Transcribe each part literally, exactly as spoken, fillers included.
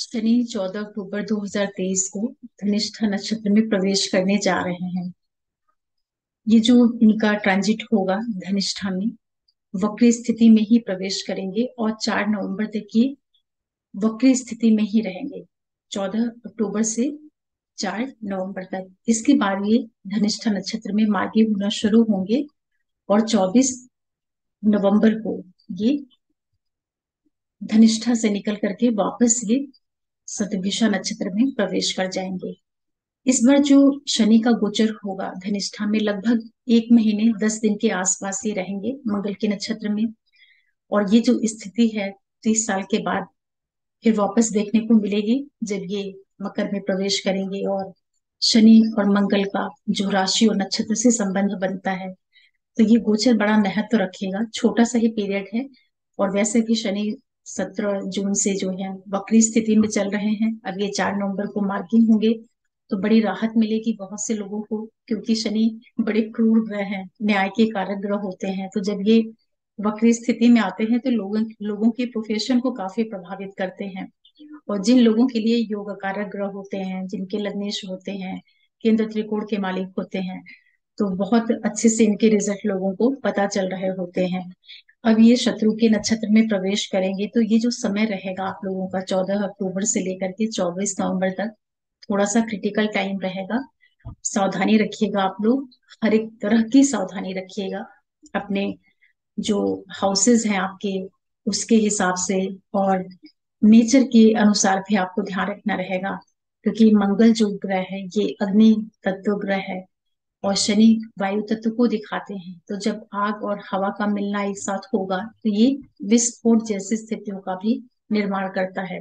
शनि चौदह अक्टूबर दो हज़ार तेईस को धनिष्ठा नक्षत्र में प्रवेश करने जा रहे हैं। ये जो इनका ट्रांजिट होगा धनिष्ठा में, वक्री स्थिति में ही प्रवेश करेंगे और चार नवंबर तक ये वक्री स्थिति में ही रहेंगे। चौदह अक्टूबर से चार नवंबर तक। इसके बाद ये धनिष्ठा नक्षत्र में मार्गी होना शुरू होंगे और चौबीस नवंबर को ये धनिष्ठा से निकल करके वापस ये शतभिषा नक्षत्र में प्रवेश कर जाएंगे। इस बार जो शनि का गोचर होगा धनिष्ठा में, लगभग एक महीने दस दिन के आसपास ही रहेंगे मंगल के नक्षत्र में। और ये जो स्थिति है तीस साल के बाद फिर वापस देखने को मिलेगी, जब ये मकर में प्रवेश करेंगे और शनि और मंगल का जो राशि और नक्षत्र से संबंध बनता है, तो ये गोचर बड़ा महत्व रखेगा। छोटा सा ही पीरियड है और वैसे भी शनि सत्रह जून से जो है वक्री स्थिति में चल रहे हैं। अब ये चार नवंबर को मार्गिंग होंगे तो बड़ी राहत मिलेगी बहुत से लोगों को, क्योंकि शनि बड़े क्रूर ग्रह हैं, न्याय के कारक ग्रह होते हैं। तो जब ये वक्री स्थिति में आते हैं तो लोगों लोगों के प्रोफेशन को काफी प्रभावित करते हैं। और जिन लोगों के लिए योग कारक ग्रह होते हैं, जिनके लग्नेश होते हैं, केंद्र त्रिकोण के मालिक होते हैं, तो बहुत अच्छे से इनके रिजल्ट लोगों को पता चल रहे होते हैं। अब ये शत्रु के नक्षत्र में प्रवेश करेंगे तो ये जो समय रहेगा आप लोगों का चौदह अक्टूबर से लेकर के चौबीस नवंबर तक, थोड़ा सा क्रिटिकल टाइम रहेगा। सावधानी रखिएगा आप लोग, हर एक तरह की सावधानी रखिएगा। अपने जो हाउसेज हैं आपके, उसके हिसाब से और नेचर के अनुसार भी आपको ध्यान रखना रहेगा, क्योंकि मंगल जो ग्रह है ये अग्नि तत्व ग्रह है और शनि वायु तत्व को दिखाते हैं। तो जब आग और हवा का मिलना एक साथ होगा तो ये विस्फोट जैसी स्थितियों का भी निर्माण करता है।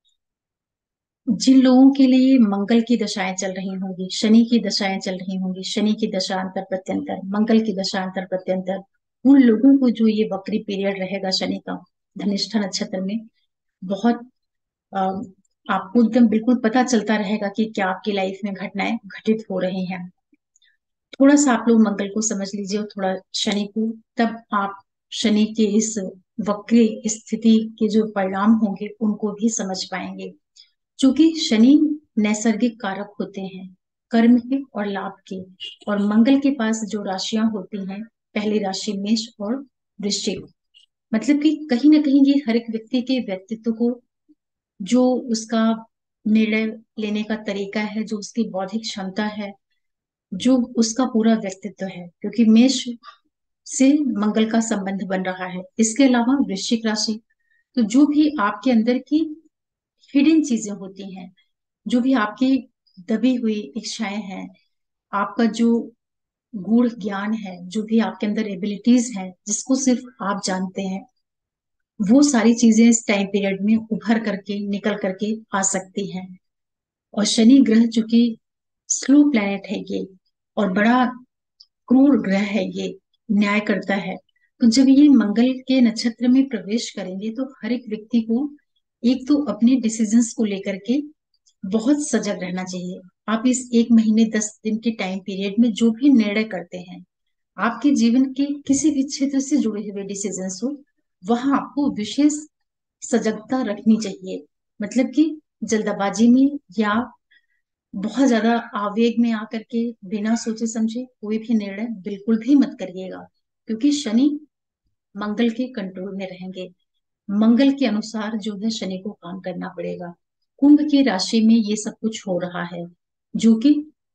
जिन लोगों के लिए मंगल की दशाएं चल रही होंगी, शनि की दशाएं चल रही होंगी, शनि की दशा अंतर प्रत्यंतर, मंगल की दशा अंतर प्रत्यंतर, उन लोगों को जो ये वक्री पीरियड रहेगा शनि का धनिष्ठा नक्षत्र में, बहुत अ, आपको एकदम बिल्कुल पता चलता रहेगा कि क्या आपकी लाइफ में घटनाएं घटित हो रही हैं। थोड़ा सा आप लोग मंगल को समझ लीजिए और थोड़ा शनि को, तब आप शनि के इस वक्री स्थिति के जो परिणाम होंगे उनको भी समझ पाएंगे। क्योंकि शनि नैसर्गिक कारक होते हैं कर्म के और लाभ के, और मंगल के पास जो राशियां होती हैं, पहली राशि मेष और वृश्चिक, मतलब कि कहीं ना कहीं ये हर एक व्यक्ति के व्यक्तित्व को, जो उसका निर्णय लेने का तरीका है, जो उसकी बौद्धिक क्षमता है, जो उसका पूरा व्यक्तित्व है, क्योंकि मेष से मंगल का संबंध बन रहा है। इसके अलावा वृश्चिक राशि, तो जो भी आपके अंदर की हिडन चीजें होती हैं, जो भी आपकी दबी हुई इच्छाएं हैं, आपका जो गूढ़ ज्ञान है, जो भी आपके अंदर एबिलिटीज हैं जिसको सिर्फ आप जानते हैं, वो सारी चीजें इस टाइम पीरियड में उभर करके निकल करके आ सकती हैं। और शनि ग्रह चूंकि स्लो प्लैनेट है ये और बड़ा क्रूर ग्रह है, ये न्याय करता है। तो जब ये मंगल के नक्षत्र में प्रवेश करेंगे तो हर एक व्यक्ति को एक तो अपने डिसीजंस को लेकर के बहुत सजग रहना चाहिए। आप इस एक महीने दस दिन के टाइम पीरियड में जो भी निर्णय करते हैं, आपके जीवन के किसी भी क्षेत्र से जुड़े हुए डिसीजंस हो, वहां आपको विशेष सजगता रखनी चाहिए। मतलब कि जल्दबाजी में या बहुत ज्यादा आवेग में आकर के बिना सोचे समझे कोई भी निर्णय बिल्कुल भी मत करिएगा, क्योंकि शनि मंगल के कंट्रोल में रहेंगे। मंगल के अनुसार जो है शनि को काम करना पड़ेगा। कुंभ की राशि में ये सब कुछ हो रहा है, जो कि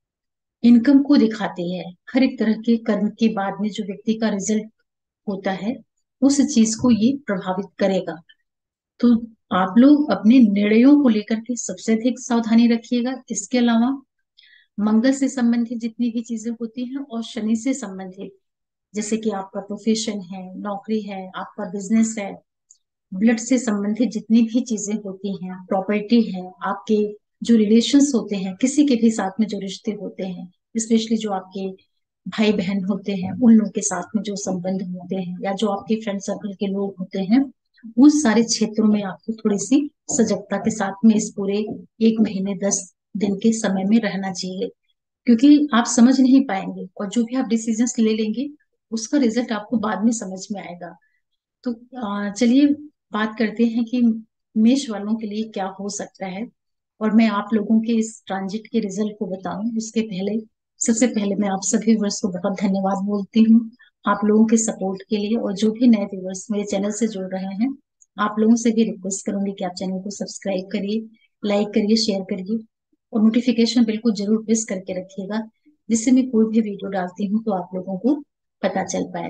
इनकम को दिखाती है। हर एक तरह के कर्म के बाद में जो व्यक्ति का रिजल्ट होता है, उस चीज को ये प्रभावित करेगा। तो आप लोग अपने निर्णयों को लेकर के सबसे अधिक सावधानी रखिएगा। इसके अलावा मंगल से संबंधित जितनी भी चीजें होती हैं और शनि से संबंधित, जैसे कि आपका प्रोफेशन है, नौकरी है, आपका बिजनेस है, ब्लड से संबंधित जितनी भी चीजें होती हैं, प्रॉपर्टी है, आपके जो रिलेशंस होते हैं, किसी के भी साथ में जो रिश्ते होते हैं, स्पेशली जो आपके भाई बहन होते हैं, उन लोगों के साथ में जो संबंध होते हैं, या जो आपके फ्रेंड सर्कल के लोग होते हैं, उन सारे क्षेत्रों में आपको थोड़ी सी सजगता के साथ में इस पूरे एक महीने दस दिन के समय में रहना चाहिए। क्योंकि आप समझ नहीं पाएंगे और जो भी आप डिसीजंस ले लेंगे उसका रिजल्ट आपको बाद में समझ में आएगा। तो अ, चलिए बात करते हैं कि मेष वालों के लिए क्या हो सकता है और मैं आप लोगों के इस ट्रांजिट के रिजल्ट को बताऊं उसके पहले, सबसे पहले मैं आप सभी व्यूअर्स को बहुत धन्यवाद बोलती हूँ आप लोगों के सपोर्ट के लिए। और जो भी नए व्यूअर्स मेरे चैनल से जुड़ रहे हैं, आप लोगों से भी रिक्वेस्ट करूंगी कि आप चैनल को सब्सक्राइब करिए, लाइक करिए, शेयर करिए और नोटिफिकेशन बिल्कुल जरूर प्रेस करके रखिएगा, जिससे मैं कोई भी वीडियो डालती हूँ तो आप लोगों को पता चल पाए।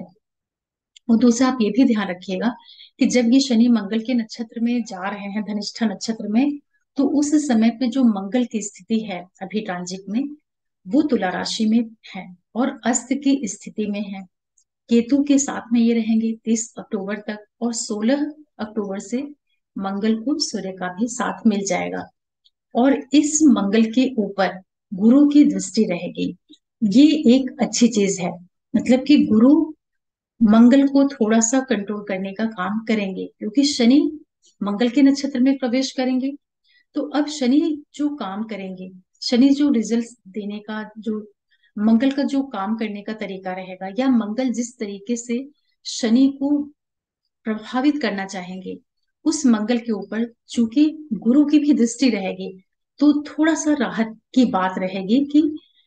और दूसरा आप ये भी ध्यान रखिएगा कि जब ये शनि मंगल के नक्षत्र में जा रहे हैं, धनिष्ठा नक्षत्र में, तो उस समय पे जो मंगल की स्थिति है अभी ट्रांजिट में, वो तुला राशि में है और अस्त की स्थिति में है। केतु के साथ में ये रहेंगे तीस अक्टूबर तक और सोलह अक्टूबर से मंगल को सूर्य का भी साथ मिल जाएगा। और इस मंगल के ऊपर गुरु की दृष्टि रहेगी। ये एक अच्छी चीज है, मतलब कि गुरु मंगल को थोड़ा सा कंट्रोल करने का काम करेंगे, क्योंकि शनि मंगल के नक्षत्र में प्रवेश करेंगे। तो अब शनि जो काम करेंगे, शनि जो रिजल्ट देने का, जो मंगल का जो काम करने का तरीका रहेगा, या मंगल जिस तरीके से शनि को प्रभावित करना चाहेंगे, उस मंगल के ऊपर चूंकि गुरु की भी दृष्टि रहेगी, तो थोड़ा सा राहत की बात रहेगी कि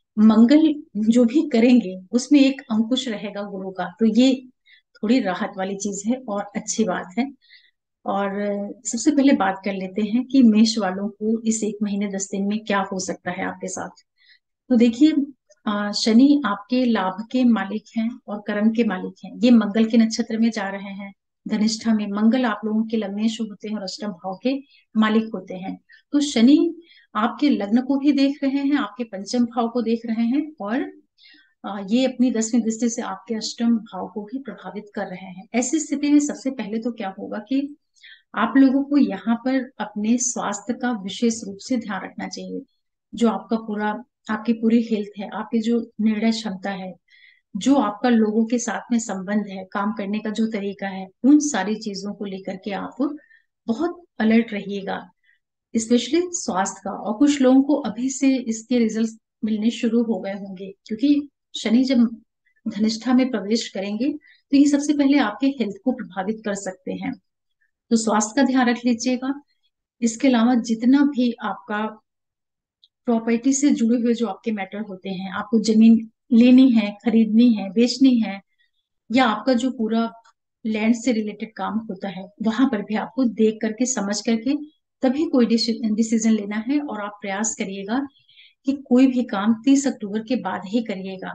मंगल जो भी करेंगे उसमें एक अंकुश रहेगा गुरु का। तो ये थोड़ी राहत वाली चीज है और अच्छी बात है। और सबसे पहले बात कर लेते हैं कि मेष वालों को इस एक महीने दस दिन में क्या हो सकता है आपके साथ। तो देखिए, अ, शनि आपके लाभ के मालिक हैं और कर्म के मालिक हैं। ये मंगल के नक्षत्र में जा रहे हैं, धनिष्ठा में। मंगल आप लोगों के लग्नेश होते हैं और अष्टम भाव के मालिक होते हैं। तो शनि आपके लग्न को भी देख रहे हैं, आपके पंचम भाव को देख रहे हैं और अ, ये अपनी दसवीं दृष्टि से आपके अष्टम भाव को भी प्रभावित कर रहे हैं। ऐसी स्थिति में सबसे पहले तो क्या होगा कि आप लोगों को यहाँ पर अपने स्वास्थ्य का विशेष रूप से ध्यान रखना चाहिए। जो आपका पूरा, आपकी पूरी हेल्थ है, आपकी जो निर्णय क्षमता है, जो आपका लोगों के साथ में संबंध है, काम करने का जो तरीका है, उन सारी चीजों को लेकर के आप बहुत अलर्ट रहिएगा, स्पेशली स्वास्थ्य का। और कुछ लोगों को अभी से इसके रिजल्ट मिलने शुरू हो गए होंगे, क्योंकि शनि जब धनिष्ठा में प्रवेश करेंगे तो ये सबसे पहले आपके हेल्थ को प्रभावित कर सकते हैं। तो स्वास्थ्य का ध्यान रख लीजिएगा। इसके अलावा जितना भी आपका प्रॉपर्टी से जुड़े हुए जो आपके मैटर होते हैं, आपको जमीन लेनी है, खरीदनी है, बेचनी है, या आपका जो पूरा लैंड से रिलेटेड काम होता है, वहां पर भी आपको देख करके समझ करके तभी कोई डिसीजन लेना है। और आप प्रयास करिएगा कि कोई भी काम तीस अक्टूबर के बाद ही करिएगा,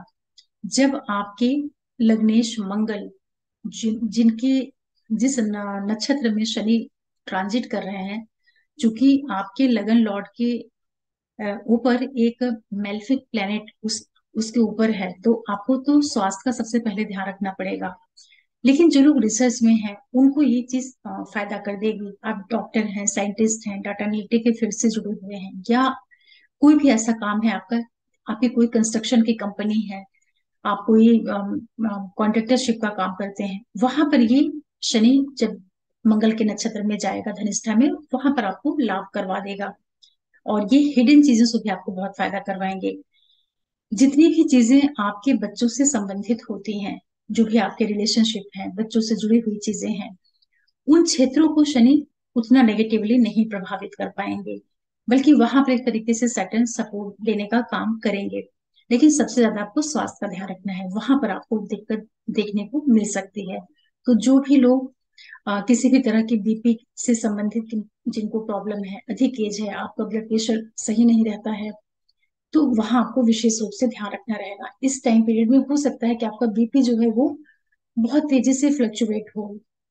जब आपके लग्नेश मंगल जिन जिनके जिस न- नक्षत्र में शनि ट्रांजिट कर रहे हैं, चूंकि आपके लगन लॉर्ड के अ, ऊपर एक मेल्फिक प्लेनेट उस उसके ऊपर है, तो आपको तो स्वास्थ्य का सबसे पहले ध्यान रखना पड़ेगा। लेकिन जो लोग रिसर्च में हैं उनको ये चीज अ, फायदा कर देगी। आप डॉक्टर हैं, साइंटिस्ट हैं, डाटा एनालिटिक के फील्ड से जुड़े हुए हैं, या कोई भी ऐसा काम है आपका, आपकी कोई कंस्ट्रक्शन की कंपनी है, आप कोई कॉन्ट्रेक्टरशिप का काम करते हैं, वहां पर ये शनि जब मंगल के नक्षत्र में जाएगा धनिष्ठा में, वहां पर आपको लाभ करवा देगा। और ये हिडन चीजों से भी आपको बहुत फायदा करवाएंगे। जितनी भी चीजें आपके बच्चों से संबंधित होती हैं, जो भी आपके रिलेशनशिप है, बच्चों से जुड़ी हुई चीजें हैं, उन क्षेत्रों को शनि उतना नेगेटिवली नहीं प्रभावित कर पाएंगे, बल्कि वहां पर एक तरीके से सटन सपोर्ट देने का काम करेंगे। लेकिन सबसे ज्यादा आपको स्वास्थ्य का ध्यान रखना है, वहां पर आपको दिक्कत देखने को मिल सकती है। तो जो भी लोग अ, किसी भी तरह की बीपी से संबंधित जिनको प्रॉब्लम है, अधिक एज है, आपका ब्लड प्रेशर सही नहीं रहता है, तो वहां आपको विशेष रूप से ध्यान रखना रहेगा। इस टाइम पीरियड में हो सकता है कि आपका बीपी जो है वो बहुत तेजी से फ्लक्चुएट हो,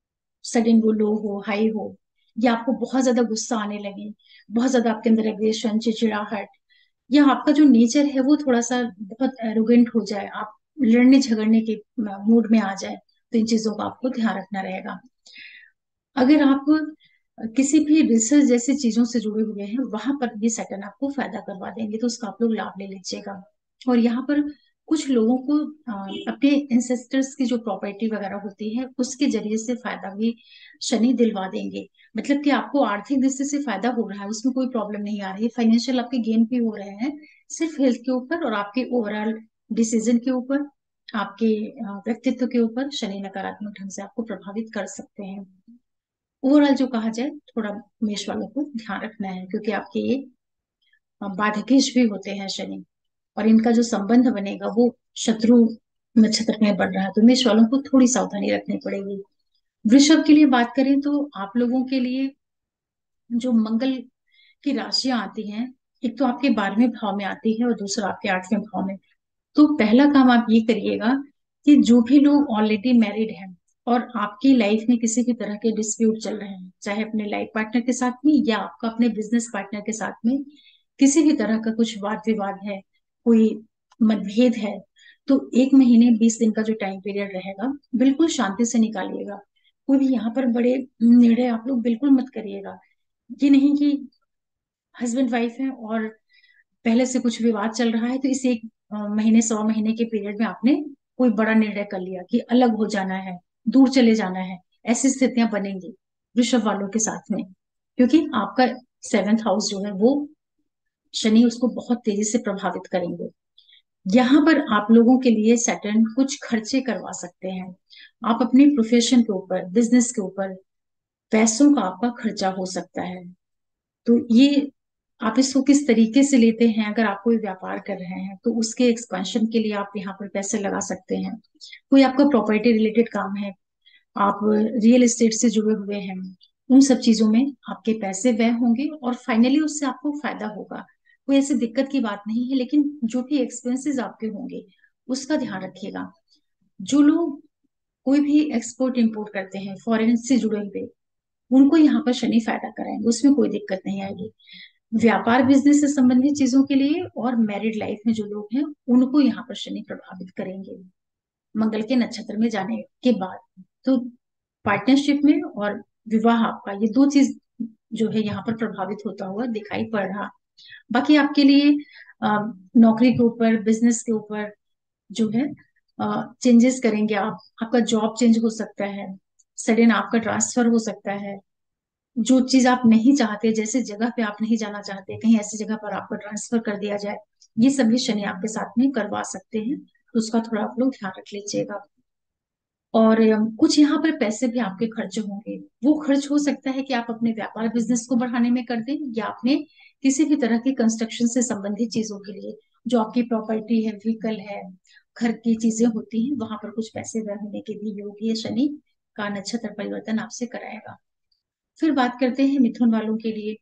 सडन वो लो हो, हाई हो, या आपको बहुत ज्यादा गुस्सा आने लगे, बहुत ज्यादा आपके अंदर एग्रेशन, चिड़चिड़ाहट, या आपका जो नेचर है वो थोड़ा सा बहुत एरोगेंट हो जाए, आप लड़ने झगड़ने के मूड में आ जाए। तो इन चीजों का आपको ध्यान रखना रहेगा। अगर आप किसी भी रिसर्च जैसी चीजों से जुड़े हुए हैं, वहां पर ये सेटन आपको फायदा करवा देंगे, तो उसका आप लोग लाभ ले लीजिएगा। और यहाँ पर कुछ लोगों को अ, अपने इंसेस्टर्स की जो प्रॉपर्टी वगैरह होती है उसके जरिए से फायदा भी शनि दिलवा देंगे। मतलब कि आपको आर्थिक दृष्टि से फायदा हो रहा है, उसमें कोई प्रॉब्लम नहीं आ रही है, फाइनेंशियल आपके गेन भी हो रहे हैं। सिर्फ हेल्थ के ऊपर और आपके ओवरऑल डिसीजन के ऊपर, आपके अ, व्यक्तित्व के ऊपर शनि नकारात्मक ढंग से आपको प्रभावित कर सकते हैं। ओवरऑल जो कहा जाए, थोड़ा मेष वालों को ध्यान रखना है, क्योंकि आपके ये बाधकेश भी होते हैं शनि, और इनका जो संबंध बनेगा वो शत्रु नक्षत्र में बढ़ रहा है, तो मेष वालों को थोड़ी सावधानी रखनी पड़ेगी। वृषभ के लिए बात करें तो आप लोगों के लिए जो मंगल की राशियां आती हैं, एक तो आपके बारहवें भाव में आती है और दूसरा आपके आठवें भाव में। तो पहला काम आप ये करिएगा कि जो भी लोग ऑलरेडी मैरिड हैं और आपकी लाइफ में किसी भी तरह के डिस्प्यूट चल रहे हैं, चाहे अपने लाइफ पार्टनर के साथ में या आपका अपने बिजनेस पार्टनर के साथ में किसी भी तरह का कुछ वाद विवाद है, कोई मतभेद है, तो एक महीने बीस दिन का जो टाइम पीरियड रहेगा, बिल्कुल शांति से निकालिएगा। कोई भी यहाँ पर बड़े निर्णय आप लोग बिल्कुल मत करिएगा। ये नहीं कि हस्बैंड वाइफ है और पहले से कुछ विवाद चल रहा है, तो इस एक अ, महीने सवा महीने के पीरियड में आपने कोई बड़ा निर्णय कर लिया कि अलग हो जाना है, दूर चले जाना है। ऐसी स्थितियां बनेंगी वृषभ वालों के साथ में, क्योंकि आपका सेवेंथ हाउस जो है वो शनि उसको बहुत तेजी से प्रभावित करेंगे। यहाँ पर आप लोगों के लिए सैटर्न कुछ खर्चे करवा सकते हैं। आप अपने प्रोफेशन के ऊपर, बिजनेस के ऊपर पैसों का आपका खर्चा हो सकता है। तो ये आप इसको किस तरीके से लेते हैं, अगर आप कोई व्यापार कर रहे हैं तो उसके एक्सपेंशन के लिए आप यहाँ पर पैसे लगा सकते हैं। कोई आपका प्रॉपर्टी रिलेटेड काम है, आप रियल एस्टेट से जुड़े हुए हैं, उन सब चीजों में आपके पैसे व्यय होंगे और फाइनली उससे आपको फायदा होगा। कोई ऐसी दिक्कत की बात नहीं है, लेकिन जो भी एक्सपेंसेस आपके होंगे उसका ध्यान रखिएगा। जो लोग कोई भी एक्सपोर्ट इंपोर्ट करते हैं, फॉरेन से जुड़े हुए, उनको यहाँ पर शनि फायदा कराएंगे, उसमें कोई दिक्कत नहीं आएगी। व्यापार बिजनेस से संबंधित चीजों के लिए और मैरिड लाइफ में जो लोग हैं उनको यहाँ पर शनि प्रभावित करेंगे मंगल के नक्षत्र में जाने के बाद। तो पार्टनरशिप में और विवाह आपका, ये दो चीज जो है यहाँ पर प्रभावित होता हुआ दिखाई पड़ रहा। बाकी आपके लिए अ, नौकरी के ऊपर, बिजनेस के ऊपर जो है चेंजेस करेंगे आप। आपका जॉब चेंज हो सकता है, सडन आपका ट्रांसफर हो सकता है। जो चीज आप नहीं चाहते, जैसे जगह पे आप नहीं जाना चाहते, कहीं ऐसी जगह पर आपको ट्रांसफर कर दिया जाए, ये सभी शनि आपके साथ में करवा सकते हैं, तो उसका थोड़ा आप लोग ध्यान रख लीजिएगा। और अम, कुछ यहाँ पर पैसे भी आपके खर्च होंगे। वो खर्च हो सकता है कि आप अपने व्यापार बिजनेस को बढ़ाने में कर दें, या अपने किसी भी तरह की कंस्ट्रक्शन से संबंधित चीजों के लिए, जो आपकी प्रॉपर्टी है, व्हीकल है, घर की चीजें होती हैं, वहां पर कुछ पैसे व्यय होने के भी योग ये शनि का नक्षत्र परिवर्तन आपसे कराएगा। फिर बात करते हैं मिथुन वालों के लिए।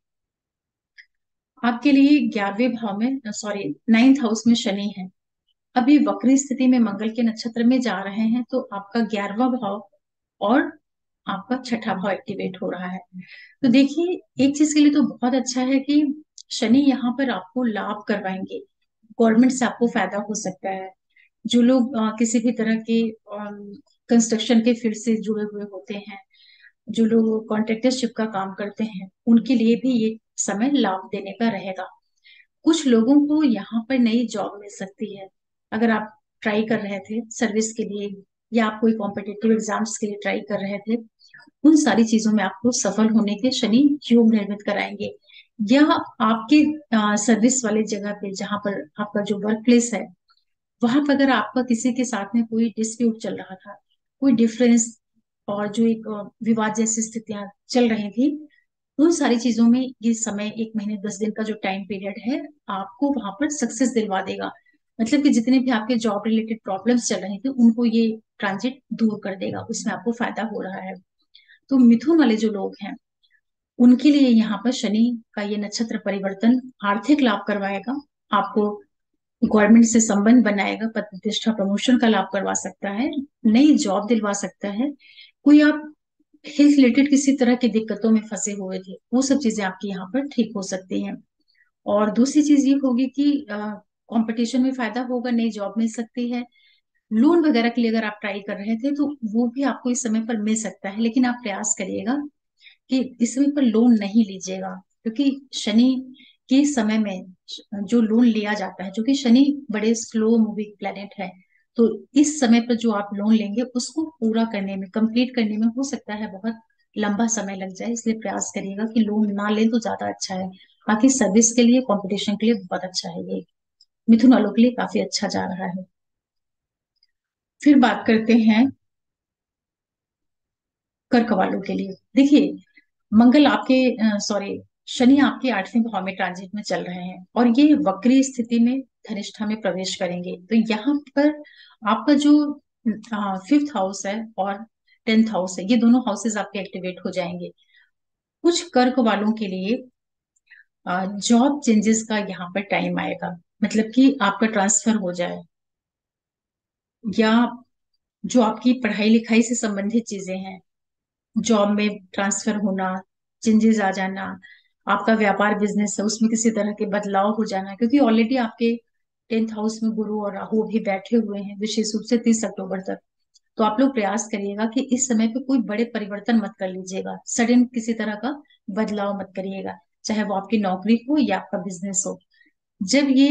आपके लिए ग्यारहवें भाव में, सॉरी नाइन्थ हाउस में शनि है। अभी वक्री स्थिति में मंगल के नक्षत्र में जा रहे हैं, तो आपका ग्यारहवा भाव और आपका छठा भाव एक्टिवेट हो रहा है। तो देखिए, एक चीज के लिए तो बहुत अच्छा है कि शनि यहाँ पर आपको लाभ करवाएंगे, गवर्नमेंट से आपको फायदा हो सकता है। जो लोग अ, किसी भी तरह के कंस्ट्रक्शन के फील्ड से जुड़े हुए होते हैं, जो लोग कॉन्ट्रेक्टरशिप का काम करते हैं, उनके लिए भी ये समय लाभ देने का रहेगा। कुछ लोगों को यहाँ पर नई जॉब मिल सकती है। अगर आप ट्राई कर रहे थे सर्विस के लिए, या आप कोई कॉम्पिटिटिव एग्जाम्स के लिए ट्राई कर रहे थे, उन सारी चीजों में आपको सफल होने के शनि योग निर्मित कराएंगे। या आपके सर्विस वाले जगह पे, जहां पर आपका जो वर्क प्लेस है, वहां पर अगर आपका किसी के साथ में कोई डिस्प्यूट चल रहा था, कोई डिफरेंस, और जो एक अ, विवाद जैसी स्थितियां चल रही थी, उन सारी चीजों में ये समय, एक महीने दस दिन का जो टाइम पीरियड है, आपको वहां पर सक्सेस दिलवा देगा। मतलब कि जितने भी आपके जॉब रिलेटेड प्रॉब्लम्स चल रहे थे, उनको ये ट्रांजिट दूर कर देगा, उसमें आपको फायदा हो रहा है। तो मिथुन वाले जो लोग हैं, उनके लिए यहाँ पर शनि का ये नक्षत्र परिवर्तन आर्थिक लाभ करवाएगा, आपको गवर्नमेंट से संबंध बनाएगा, पद प्रतिष्ठा प्रमोशन का लाभ करवा सकता है, नई जॉब दिलवा सकता है। कोई आप हेल्थ रिलेटेड किसी तरह की दिक्कतों में फंसे हुए थे, वो सब चीजें आपकी यहाँ पर ठीक हो सकती हैं। और दूसरी चीज ये होगी कि कंपटीशन में फायदा होगा, नई जॉब मिल सकती है। लोन वगैरह के लिए अगर आप ट्राई कर रहे थे, तो वो भी आपको इस समय पर मिल सकता है, लेकिन आप प्रयास करिएगा कि इस समय पर लोन नहीं लीजिएगा, क्योंकि शनि के समय में जो लोन लिया जाता है, जो कि शनि बड़े स्लो मूविंग प्लेनेट है, तो इस समय पर जो आप लोन लेंगे उसको पूरा करने में, कंप्लीट करने में हो सकता है बहुत लंबा समय लग जाए। इसलिए प्रयास करिएगा कि लोन ना लें तो ज्यादा अच्छा है। बाकी सर्विस के लिए, कंपटीशन के लिए बहुत अच्छा है ये, मिथुन वालों के लिए काफी अच्छा जा रहा है। फिर बात करते हैं कर्क वालों के लिए। देखिए, मंगल आपके, सॉरी, शनि आपके आठवें भाव में ट्रांजिट में चल रहे हैं और ये वक्री स्थिति में धनिष्ठा में प्रवेश करेंगे। तो यहाँ पर आपका जो फिफ्थ हाउस है और टेंथ हाउस है, ये दोनों हाउसेस आपके एक्टिवेट हो जाएंगे। कुछ कर्क वालों के लिए जॉब चेंजेस का यहाँ पर टाइम आएगा, मतलब कि आपका ट्रांसफर हो जाए, या जो आपकी पढ़ाई लिखाई से संबंधित चीजें हैं, जॉब में ट्रांसफर होना, चेंजेस आ जाना, आपका व्यापार बिजनेस है उसमें किसी तरह के बदलाव हो जाना, क्योंकि ऑलरेडी आपके टेंथ हाउस में गुरु और राहु भी बैठे हुए हैं विशेष रूप से तीस अक्टूबर तक। तो आप लोग प्रयास करिएगा कि इस समय पे कोई बड़े परिवर्तन मत कर लीजिएगा, सडन किसी तरह का बदलाव मत करिएगा, चाहे वो आपकी नौकरी हो या आपका बिजनेस हो। जब ये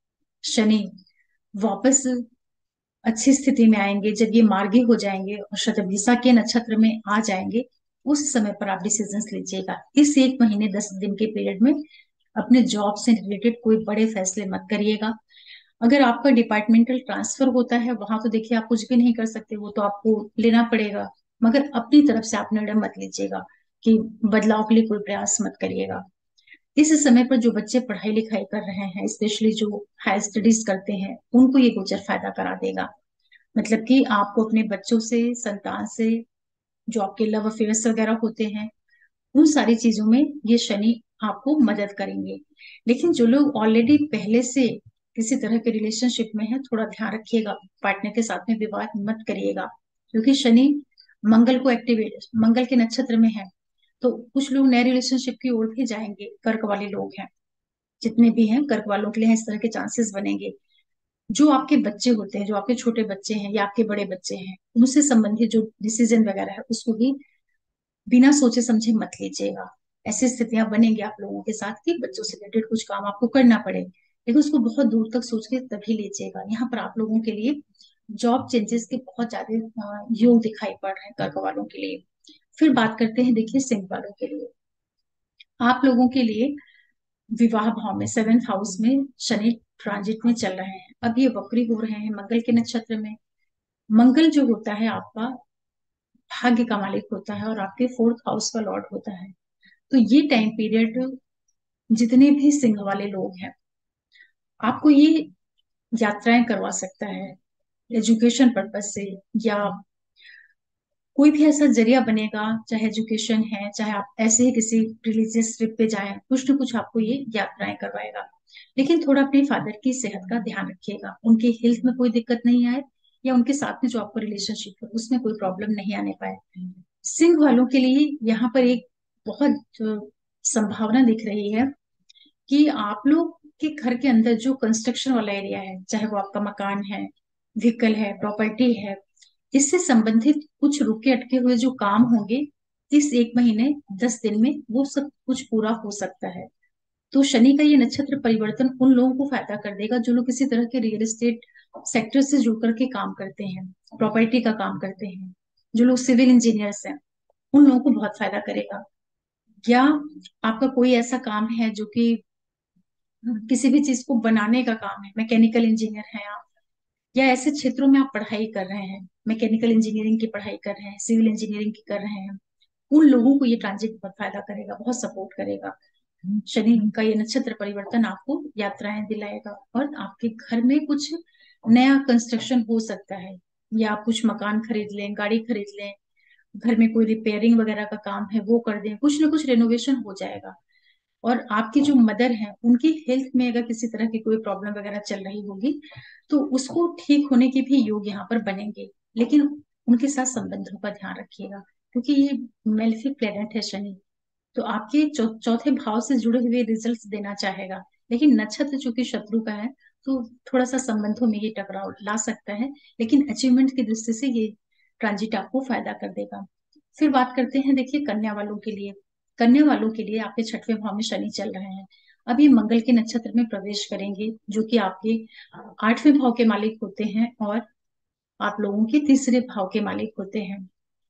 शनि वापस अच्छी स्थिति में आएंगे, जब ये मार्गी हो जाएंगे और शतभिषा के नक्षत्र में आ जाएंगे, उस समय पर आप डिसीजंस लीजिएगा। इस एक महीने दस दिन के पीरियड में अपने जॉब से रिलेटेड कोई बड़े फैसले मत करिएगा। अगर आपका डिपार्टमेंटल ट्रांसफर होता है वहां तो देखिए आप कुछ भी नहीं कर सकते, वो तो आपको लेना पड़ेगा, मगर अपनी तरफ से आप निर्णय मत लीजिएगा कि बदलाव के लिए कोई प्रयास मत करिएगा। इस समय पर जो बच्चे पढ़ाई लिखाई कर रहे हैं, स्पेशली जो हायर स्टडीज करते हैं, उनको ये गोचर फायदा करा देगा। मतलब कि आपको अपने बच्चों से, संतान से, जो आपके लव अफेयर्स वगैरह होते हैं, उन सारी चीजों में ये शनि आपको मदद करेंगे। लेकिन जो लोग ऑलरेडी पहले से किसी तरह के रिलेशनशिप में है, थोड़ा ध्यान रखिएगा, पार्टनर के साथ में विवाद मत करिएगा, क्योंकि शनि मंगल को एक्टिवेट, मंगल के नक्षत्र में है। तो कुछ लोग नए रिलेशनशिप की ओर भी जाएंगे, कर्क वाले लोग हैं, जितने भी हैं कर्क वालों के लिए इस तरह के चांसेस बनेंगे। जो आपके बच्चे होते हैं, जो आपके छोटे बच्चे हैं या आपके बड़े बच्चे हैं, उनसे संबंधित जो डिसीजन वगैरह है उसको भी बिना सोचे समझे मत लीजिएगा। ऐसी स्थितियां बनेंगी आप लोगों के साथ कि बच्चों से रिलेटेड कुछ काम आपको करना पड़े, लेकिन उसको बहुत दूर तक सोच के तभी लीजिएगा। यहाँ पर आप लोगों के लिए जॉब चेंजेस के बहुत ज्यादा अ, योग दिखाई पड़ रहे हैं कर्क वालों के लिए। फिर बात करते हैं, देखिए सिंह वालों के लिए। आप लोगों के लिए विवाह भाव में सेवेंथ हाउस में शनि ट्रांजिट में चल रहे हैं। अब ये वक्री हो रहे हैं मंगल के नक्षत्र में। मंगल जो होता है आपका भाग्य का मालिक होता है और आपके फोर्थ हाउस का लॉर्ड होता है। तो ये टाइम पीरियड जितने भी सिंह वाले लोग हैं, आपको ये यात्राएं करवा सकता है एजुकेशन पर्पज से, या कोई भी ऐसा जरिया बनेगा, चाहे एजुकेशन है, चाहे आप ऐसे ही किसी रिलीजियस ट्रिप पे जाएं, कुछ न कुछ आपको ये यात्राएं करवाएगा। लेकिन थोड़ा अपने फादर की सेहत का ध्यान रखिएगा, उनके हेल्थ में कोई दिक्कत नहीं आए, या उनके साथ में जो आपको रिलेशनशिप है उसमें कोई प्रॉब्लम नहीं आने पाए। सिंह वालों के लिए यहाँ पर एक बहुत अ, संभावना दिख रही है कि आप लोग के घर के अंदर जो कंस्ट्रक्शन वाला एरिया है, चाहे वो आपका मकान है, व्हीकल है, प्रॉपर्टी है, इससे संबंधित कुछ रुके अटके हुए जो काम होंगे, इस एक महीने दस दिन में वो सब कुछ पूरा हो सकता है। तो शनि का ये नक्षत्र परिवर्तन उन लोगों को फायदा कर देगा जो लोग किसी तरह के रियल एस्टेट सेक्टर से जुड़ करके काम करते हैं, प्रॉपर्टी का काम करते हैं, जो लोग सिविल इंजीनियर्स हैं, उन लोगों को बहुत फायदा करेगा। या आपका कोई ऐसा काम है जो कि किसी भी चीज को बनाने का काम है, मैकेनिकल इंजीनियर हैं आप, या ऐसे क्षेत्रों में आप पढ़ाई कर रहे हैं, मैकेनिकल इंजीनियरिंग की पढ़ाई कर रहे हैं, सिविल इंजीनियरिंग की कर रहे हैं, उन लोगों को ये ट्रांजिट बहुत फायदा करेगा, बहुत सपोर्ट करेगा। शनि का ये नक्षत्र परिवर्तन आपको यात्राएं दिलाएगा और आपके घर में कुछ नया कंस्ट्रक्शन हो सकता है, या आप कुछ मकान खरीद लें, गाड़ी खरीद लें, घर में कोई रिपेयरिंग वगैरह का काम है वो कर दें, कुछ ना कुछ रेनोवेशन हो जाएगा। और आपकी जो मदर है उनकी हेल्थ में अगर किसी तरह की कोई प्रॉब्लम वगैरह चल रही होगी तो उसको ठीक होने के भी योग यहाँ पर बनेंगे। लेकिन उनके साथ संबंधों का ध्यान रखिएगा, क्योंकि ये मेलेफिक प्लेनेट है शनि, तो आपके चौ, चौथे भाव से जुड़े हुए रिजल्ट्स देना चाहेगा, लेकिन नक्षत्र चूंकि शत्रु का है तो थोड़ा सा संबंधों में ये टकराव ला सकता है। लेकिन अचीवमेंट की दृष्टि से ये ट्रांजिट आपको फायदा कर देगा। फिर बात करते हैं, देखिए कन्या वालों के लिए। कन्या वालों के लिए आपके छठवें भाव में शनि चल रहे हैं। अब ये मंगल के नक्षत्र में प्रवेश करेंगे, जो कि आपके आठवें भाव के मालिक होते हैं और आप लोगों के तीसरे भाव के मालिक होते हैं।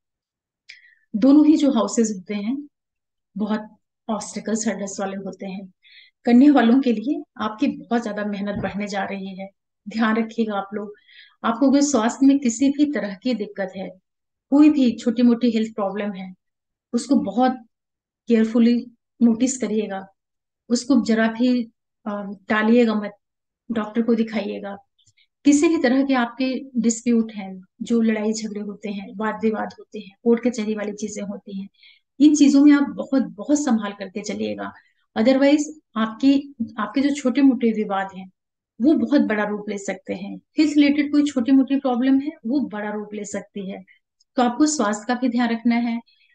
दोनों ही जो हाउसेज होते हैं बहुत ऑब्स्टिकल्स हर्डल्स वाले होते हैं। कन्या वालों के लिए आपकी बहुत ज्यादा मेहनत बढ़ने जा रही है। ध्यान रखिएगा आप लोग, आपको अगर स्वास्थ्य में किसी भी तरह की दिक्कत है, कोई भी छोटी मोटी हेल्थ प्रॉब्लम है, उसको बहुत केयरफुली नोटिस करिएगा, उसको जरा भी अ, टालिएगा मत, डॉक्टर को दिखाइएगा। किसी भी तरह के आपके डिस्प्यूट हैं, जो लड़ाई झगड़े होते हैं, वाद विवाद होते हैं, कोर्ट कचहरी वाली चीजें होती हैं, इन चीजों में आप बहुत बहुत संभाल करके चलिएगा। अदरवाइज आपकी आपके जो छोटे मोटे विवाद हैं वो बहुत बड़ा रूप ले सकते हैं। हेल्थ रिलेटेड कोई छोटी मोटी प्रॉब्लम है वो बड़ा रूप ले सकती है। तो आपको स्वास्थ्य का भी ध्यान रखना है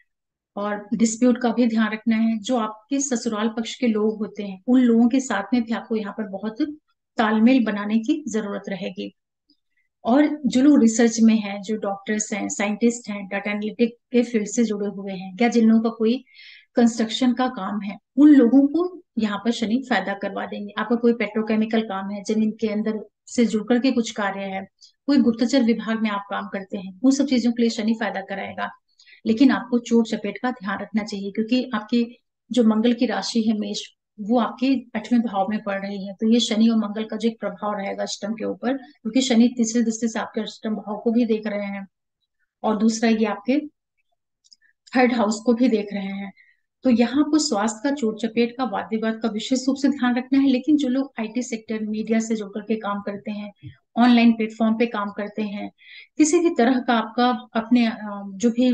और डिस्प्यूट का भी ध्यान रखना है। जो आपके ससुराल पक्ष के लोग होते हैं उन लोगों के साथ में भी आपको यहाँ पर बहुत तालमेल बनाने की जरूरत रहेगी। और जो लोग रिसर्च में हैं, जो डॉक्टर्स हैं, साइंटिस्ट हैं, डाटा एनालिटिक के फील्ड से जुड़े हुए हैं, या जिन लोगों का कोई कंस्ट्रक्शन का काम है, उन लोगों को यहाँ पर शनि फायदा करवा देंगे। आपका कोई पेट्रोकेमिकल काम है, जमीन के अंदर से जुड़ करके कुछ कार्य है, कोई गुप्तचर विभाग में आप काम करते हैं, उन सब चीजों के लिए शनि फायदा कराएगा। लेकिन आपको चोट चपेट का ध्यान रखना चाहिए, क्योंकि आपकी जो मंगल की राशि है मेष, वो आपके आठवें भाव में पड़ रही है। तो ये शनि और मंगल का जो एक प्रभाव रहेगा अष्टम के ऊपर, क्योंकि शनि तीसरे दृष्टि से आपके अष्टम भाव को भी देख रहे हैं और दूसरा ये आपके थर्ड हाउस को भी देख रहे हैं। तो यहाँ आपको स्वास्थ्य का, चोट चपेट का, वाद विवाद का विशेष रूप से ध्यान रखना है। लेकिन जो लोग आईटी सेक्टर, मीडिया से जुड़ करके काम करते हैं, ऑनलाइन प्लेटफॉर्म पे काम करते हैं, किसी भी तरह का आपका अपने अ, जो भी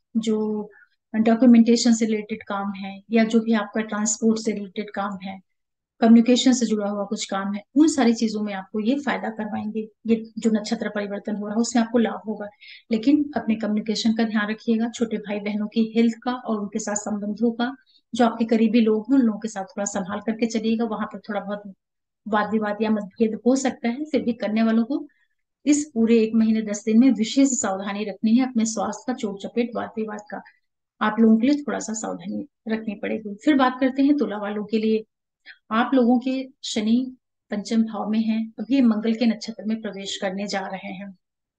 जो डॉक्यूमेंटेशन से रिलेटेड काम है, या जो भी आपका ट्रांसपोर्ट से रिलेटेड काम है, कम्युनिकेशन से जुड़ा हुआ कुछ काम है, उन सारी चीजों में आपको ये फायदा करवाएंगे। ये जो नक्षत्र परिवर्तन हो रहा है उसमें आपको लाभ होगा। लेकिन अपने कम्युनिकेशन का ध्यान रखिएगा, छोटे भाई बहनों की हेल्थ का और उनके साथ संबंधों का, जो आपके करीबी लोग हैं उन लोगों के साथ थोड़ा संभाल करके चलिएगा। वहां पर थोड़ा बहुत वाद विवाद या मतभेद हो सकता है, फिर भी करने वालों को इस पूरे एक महीने दस दिन में विशेष सावधानी रखनी है अपने स्वास्थ्य का, चोट चपेट वाद विवाद का। आप लोगों के लिए थोड़ा सा सावधानी रखनी पड़ेगी। फिर बात करते हैं तुला वालों के लिए। आप लोगों के शनि पंचम भाव में हैं, अभी ये मंगल के नक्षत्र में प्रवेश करने जा रहे हैं।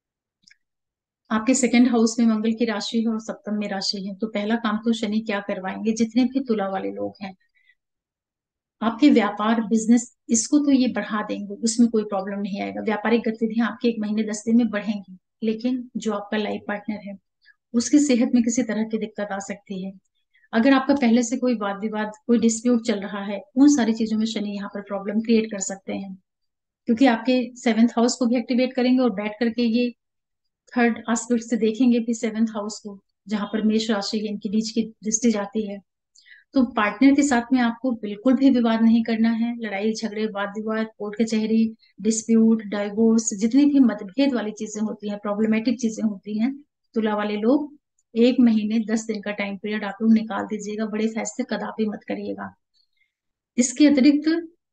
आपके सेकंड हाउस में मंगल की राशि है और सप्तम में राशि है। तो पहला काम तो शनि क्या करवाएंगे, जितने भी तुला वाले लोग हैं, आपके व्यापार बिजनेस इसको तो ये बढ़ा देंगे, उसमें कोई प्रॉब्लम नहीं आएगा। व्यापारिक गतिविधियां आपके एक महीने दस दिन में बढ़ेंगी। लेकिन जो आपका लाइफ पार्टनर है उसकी सेहत में किसी तरह की दिक्कत आ सकती है। अगर आपका पहले से कोई वाद विवाद, कोई डिस्प्यूट चल रहा है, उन सारी चीजों में शनि यहाँ पर प्रॉब्लम क्रिएट कर सकते हैं। क्योंकि आपके सेवेंथ हाउस को भी एक्टिवेट करेंगे और बैठ करके ये थर्ड एस्पेक्ट से देखेंगे भी सेवेंथ हाउस को, जहां पर मेष राशि है, इनकी नीच की दृष्टि जाती है। तो पार्टनर के साथ में आपको बिल्कुल भी विवाद नहीं करना है। लड़ाई झगड़े, वाद विवाद, कोर्ट कचहरी, डिस्प्यूट, डाइवोर्स, जितनी भी मतभेद वाली चीजें होती हैं, प्रॉब्लमेटिक चीजें होती हैं, तुला वाले लोग एक महीने दस दिन का टाइम पीरियड आप लोग निकाल दीजिएगा। बड़े फैसले कदापि मत करिएगा। इसके अतिरिक्त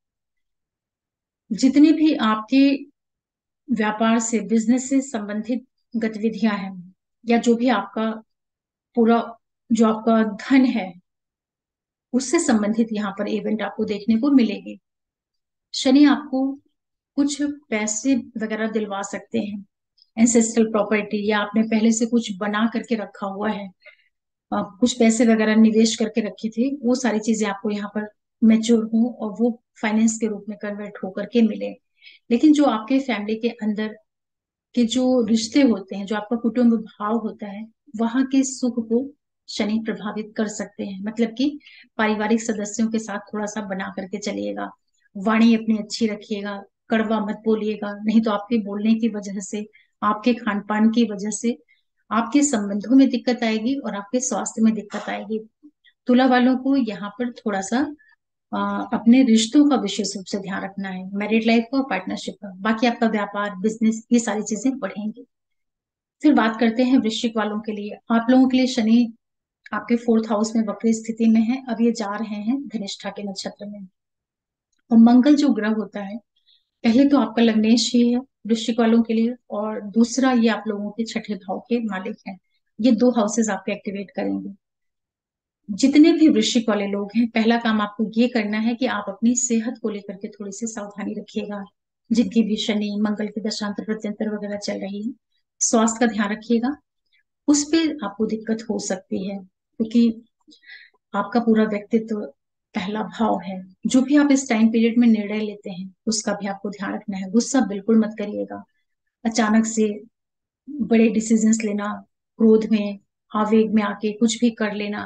जितने भी आपके व्यापार से, बिजनेस से संबंधित गतिविधियां हैं, या जो भी आपका पूरा जो आपका धन है उससे संबंधित यहाँ पर इवेंट आपको देखने को मिलेगी। शनि आपको कुछ पैसे वगैरह दिलवा सकते हैं, एंसेस्ट्रल प्रॉपर्टी, या आपने पहले से कुछ बना करके रखा हुआ है, अ, कुछ पैसे वगैरह निवेश करके रखे थे, वो सारी चीजें आपको यहाँ पर मैच्योर हो और वो फाइनेंस के रूप में कन्वर्ट होकर के मिले। लेकिन जो आपके फैमिली के अंदर के जो रिश्ते होते हैं, जो आपका कुटुंब भाव होता है, वहां के सुख को शनि प्रभावित कर सकते हैं। मतलब कि पारिवारिक सदस्यों के साथ थोड़ा सा बना करके चलिएगा, वाणी अपनी अच्छी रखिएगा, कड़वा मत बोलिएगा, नहीं तो आपके बोलने की वजह से, आपके खान पान की वजह से आपके संबंधों में दिक्कत आएगी और आपके स्वास्थ्य में दिक्कत आएगी। तुला वालों को यहाँ पर थोड़ा सा अ, अपने रिश्तों का विशेष रूप से ध्यान रखना है, मैरिड लाइफ का, पार्टनरशिप का। बाकी आपका व्यापार बिजनेस ये सारी चीजें बढ़ेंगी। फिर बात करते हैं वृश्चिक वालों के लिए। आप लोगों के लिए शनि आपके फोर्थ हाउस में वक्री स्थिति में है। अब ये जा रहे हैं धनिष्ठा के नक्षत्र में। और मंगल जो ग्रह होता है, पहले तो आपका लग्नेश ही है वृश्चिक वालों के लिए, और दूसरा ये आप लोगों के छठे भाव के मालिक हैं। ये दो हाउसेज आपके एक्टिवेट करेंगे। जितने भी वृश्चिक वाले लोग हैं, पहला काम आपको ये करना है कि आप अपनी सेहत को लेकर के थोड़ी सी सावधानी रखिएगा। जिनकी भी शनि मंगल की दशांतर प्रत्यंतर वगैरह चल रही है, स्वास्थ्य का ध्यान रखिएगा। उस पे आपको दिक्कत हो सकती है, क्योंकि आपका पूरा व्यक्तित्व पहला भाव है। जो भी आप इस टाइम पीरियड में निर्णय लेते हैं उसका भी आपको ध्यान रखना है। गुस्सा बिल्कुल मत करिएगा, अचानक से बड़े डिसीजंस लेना, क्रोध में, आवेग में आके कुछ भी कर लेना,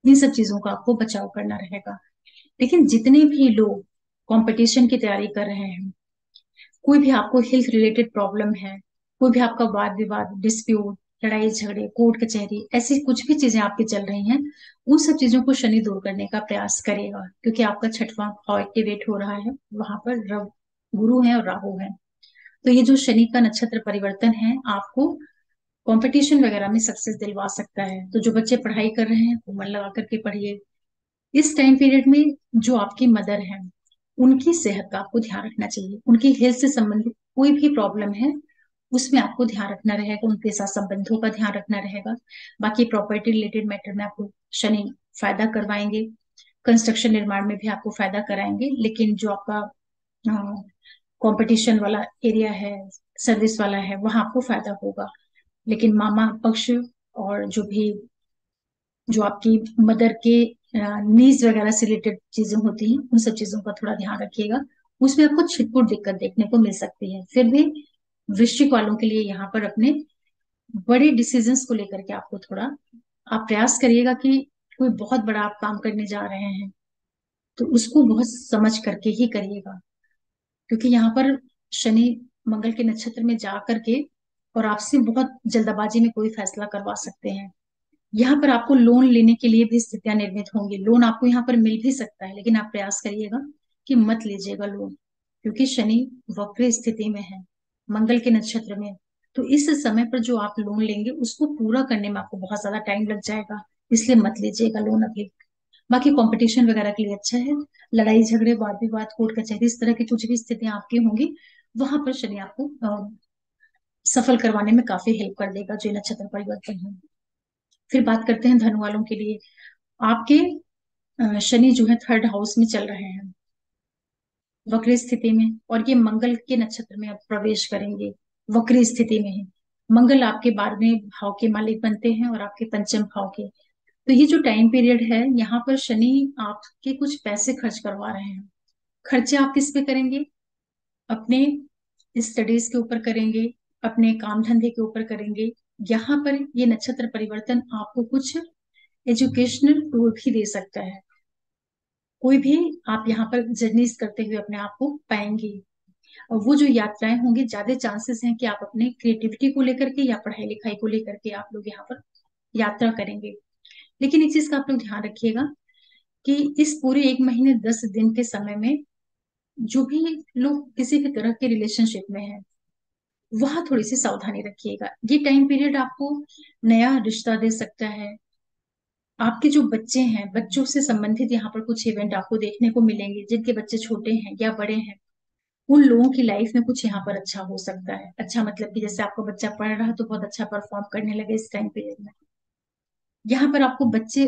इन सब चीजों का आपको बचाव करना रहेगा। लेकिन जितने भी लोग कंपटीशन की तैयारी कर रहे हैं, कोई भी आपको हेल्थ रिलेटेड प्रॉब्लम है, कोई भी आपका वाद विवाद, डिस्प्यूट, लड़ाई झगड़े, कोर्ट कचहरी, ऐसी कुछ भी चीजें आपकी चल रही हैं, उन सब चीजों को शनि दूर करने का प्रयास करेगा, क्योंकि आपका छठवां भाव एक्टिवेट हो रहा है, वहां पर रव गुरु है और राहु है। तो ये जो शनि का नक्षत्र परिवर्तन है, आपको कंपटीशन वगैरह में सक्सेस दिलवा सकता है। तो जो बच्चे पढ़ाई कर रहे हैं वो मन लगा करके पढ़िए। इस टाइम पीरियड में जो आपकी मदर है, उनकी सेहत का आपको ध्यान रखना चाहिए। उनकी हेल्थ से संबंधित कोई भी प्रॉब्लम है, उसमें आपको ध्यान रखना रहेगा, उनके साथ संबंधों का ध्यान रखना रहेगा। बाकी प्रॉपर्टी रिलेटेड मैटर में आपको शनि फायदा करवाएंगे, कंस्ट्रक्शन निर्माण में भी आपको फायदा कराएंगे। लेकिन जो आपका कंपटीशन वाला एरिया है, सर्विस वाला है, वहां आपको फायदा होगा। लेकिन मामा पक्ष और जो भी जो आपकी मदर के नीज वगैरह से रिलेटेड चीजें होती हैं, उन सब चीजों का थोड़ा ध्यान रखिएगा। उसमें आपको छिटपुट दिक्कत देखने को मिल सकती है। फिर भी वृश्चिक वालों के लिए यहाँ पर अपने बड़े डिसीजंस को लेकर के आपको थोड़ा आप प्रयास करिएगा कि कोई बहुत बड़ा आप काम करने जा रहे हैं, तो उसको बहुत समझ करके ही करिएगा। क्योंकि यहाँ पर शनि मंगल के नक्षत्र में जा करके और आपसे बहुत जल्दबाजी में कोई फैसला करवा सकते हैं। यहाँ पर आपको लोन लेने के लिए भी स्थितियां निर्मित होंगी। लोन आपको यहाँ पर मिल भी सकता है, लेकिन आप प्रयास करिएगा कि मत लीजिएगा लोन, क्योंकि शनि वक्र स्थिति में है, मंगल के नक्षत्र में। तो इस समय पर जो आप लोन लेंगे उसको पूरा करने में आपको बहुत ज्यादा टाइम लग जाएगा, इसलिए मत लीजिएगा लोन अभी। बाकी कंपटीशन वगैरह के लिए अच्छा है। लड़ाई झगड़े, वाद विवाद, कोर्ट कचहरी, इस तरह की कुछ भी स्थितियां आपकी होंगी, वहां पर शनि आपको अ, सफल करवाने में काफी हेल्प कर देगा, जो ये नक्षत्र परिवर्तन है। फिर बात करते हैं धनु वालों के लिए। आपके अ, शनि जो है थर्ड हाउस में चल रहे हैं वक्री स्थिति में, और ये मंगल के नक्षत्र में अब प्रवेश करेंगे वक्री स्थिति में ही। मंगल आपके बारहवें भाव के मालिक बनते हैं और आपके पंचम भाव के। तो ये जो टाइम पीरियड है, यहाँ पर शनि आपके कुछ पैसे खर्च करवा रहे हैं। खर्चे आप किस पे करेंगे? अपने स्टडीज के ऊपर करेंगे, अपने काम धंधे के ऊपर करेंगे। यहाँ पर ये नक्षत्र परिवर्तन आपको कुछ एजुकेशनल टूर भी दे सकता है। कोई भी आप यहाँ पर जर्नीज करते हुए अपने आप को पाएंगे, और वो जो यात्राएं होंगी, ज्यादा चांसेस हैं कि आप अपने क्रिएटिविटी को लेकर के या पढ़ाई लिखाई को लेकर के आप लोग यहाँ पर यात्रा करेंगे। लेकिन एक चीज का आप लोग ध्यान रखिएगा कि इस पूरे एक महीने दस दिन के समय में जो भी लोग किसी भी तरह के रिलेशनशिप में है, वहां थोड़ी सी सावधानी रखिएगा। ये टाइम पीरियड आपको नया रिश्ता दे सकता है। आपके जो बच्चे हैं, बच्चों से संबंधित यहाँ पर कुछ इवेंट आपको देखने को मिलेंगे। जिनके बच्चे छोटे हैं या बड़े हैं, उन लोगों की लाइफ में कुछ यहाँ पर अच्छा हो सकता है। अच्छा मतलब कि जैसे आपका बच्चा पढ़ रहा है तो बहुत अच्छा परफॉर्म करने लगे इस टाइम पीरियड में। यहाँ पर आपको बच्चे,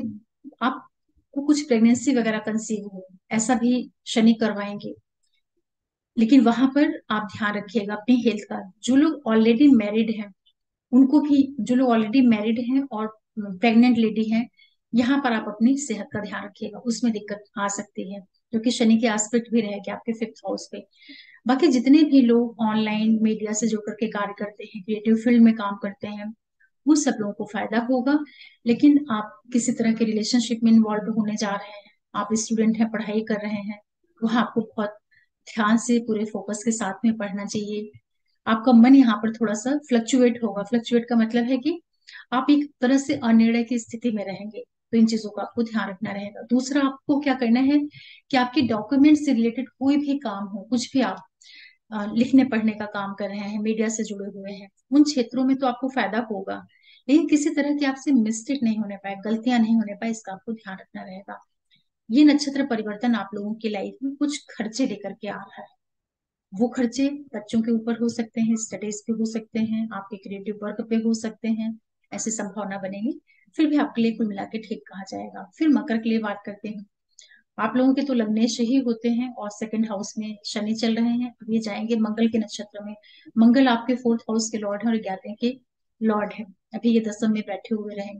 आपको कुछ प्रेगनेंसी वगैरह कंसीव हो, ऐसा भी शनि करवाएंगे। लेकिन वहां पर आप ध्यान रखिएगा अपनी हेल्थ का। जो लोग ऑलरेडी मैरिड हैं उनको भी, जो लोग ऑलरेडी मैरिड हैं और प्रेग्नेंट लेडी हैं, यहाँ पर आप अपनी सेहत का ध्यान रखिएगा, उसमें दिक्कत आ सकती है, क्योंकि शनि के एस्पेक्ट भी रहेगा आपके फिफ्थ हाउस पे। बाकी जितने भी लोग ऑनलाइन मीडिया से जुड़ करके कार्य करते हैं, क्रिएटिव फील्ड में काम करते हैं, वो सब लोगों को फायदा होगा। लेकिन आप किसी तरह के रिलेशनशिप में इन्वॉल्व होने जा रहे हैं, आप स्टूडेंट हैं, पढ़ाई कर रहे हैं, वहां आपको बहुत ध्यान से पूरे फोकस के साथ में पढ़ना चाहिए। आपका मन यहाँ पर थोड़ा सा फ्लक्चुएट होगा। फ्लक्चुएट का मतलब है कि आप एक तरह से अनिर्णय की स्थिति में रहेंगे। तो इन चीजों का आपको ध्यान रखना रहेगा। दूसरा, आपको क्या करना है कि आपके डॉक्यूमेंट से रिलेटेड कोई भी काम हो, कुछ भी आप अ, लिखने पढ़ने का काम कर रहे हैं, मीडिया से जुड़े हुए हैं, उन क्षेत्रों में तो आपको फायदा होगा। लेकिन किसी तरह की आपसे मिस्टेक नहीं होने पाए, गलतियां नहीं होने पाए, इसका आपको ध्यान रखना रहेगा। ये नक्षत्र परिवर्तन आप लोगों की लाइफ में कुछ खर्चे लेकर के आ रहा है। वो खर्चे बच्चों के ऊपर हो सकते हैं, स्टडीज पे हो सकते हैं, आपके क्रिएटिव वर्क पे हो सकते हैं, ऐसी संभावना बनेगी। फिर भी आपके लिए कुल मिला के ठीक कहा जाएगा। फिर मकर के लिए बात करते हैं। आप लोगों के तो लग्नेश ही होते हैं और सेकंड हाउस में शनि चल रहे हैं। अब ये जाएंगे मंगल के नक्षत्र में। मंगल आपके फोर्थ हाउस के लॉर्ड है और ग्यारहवें के लॉर्ड है। अभी ये दसम में बैठे हुए रहेंगे,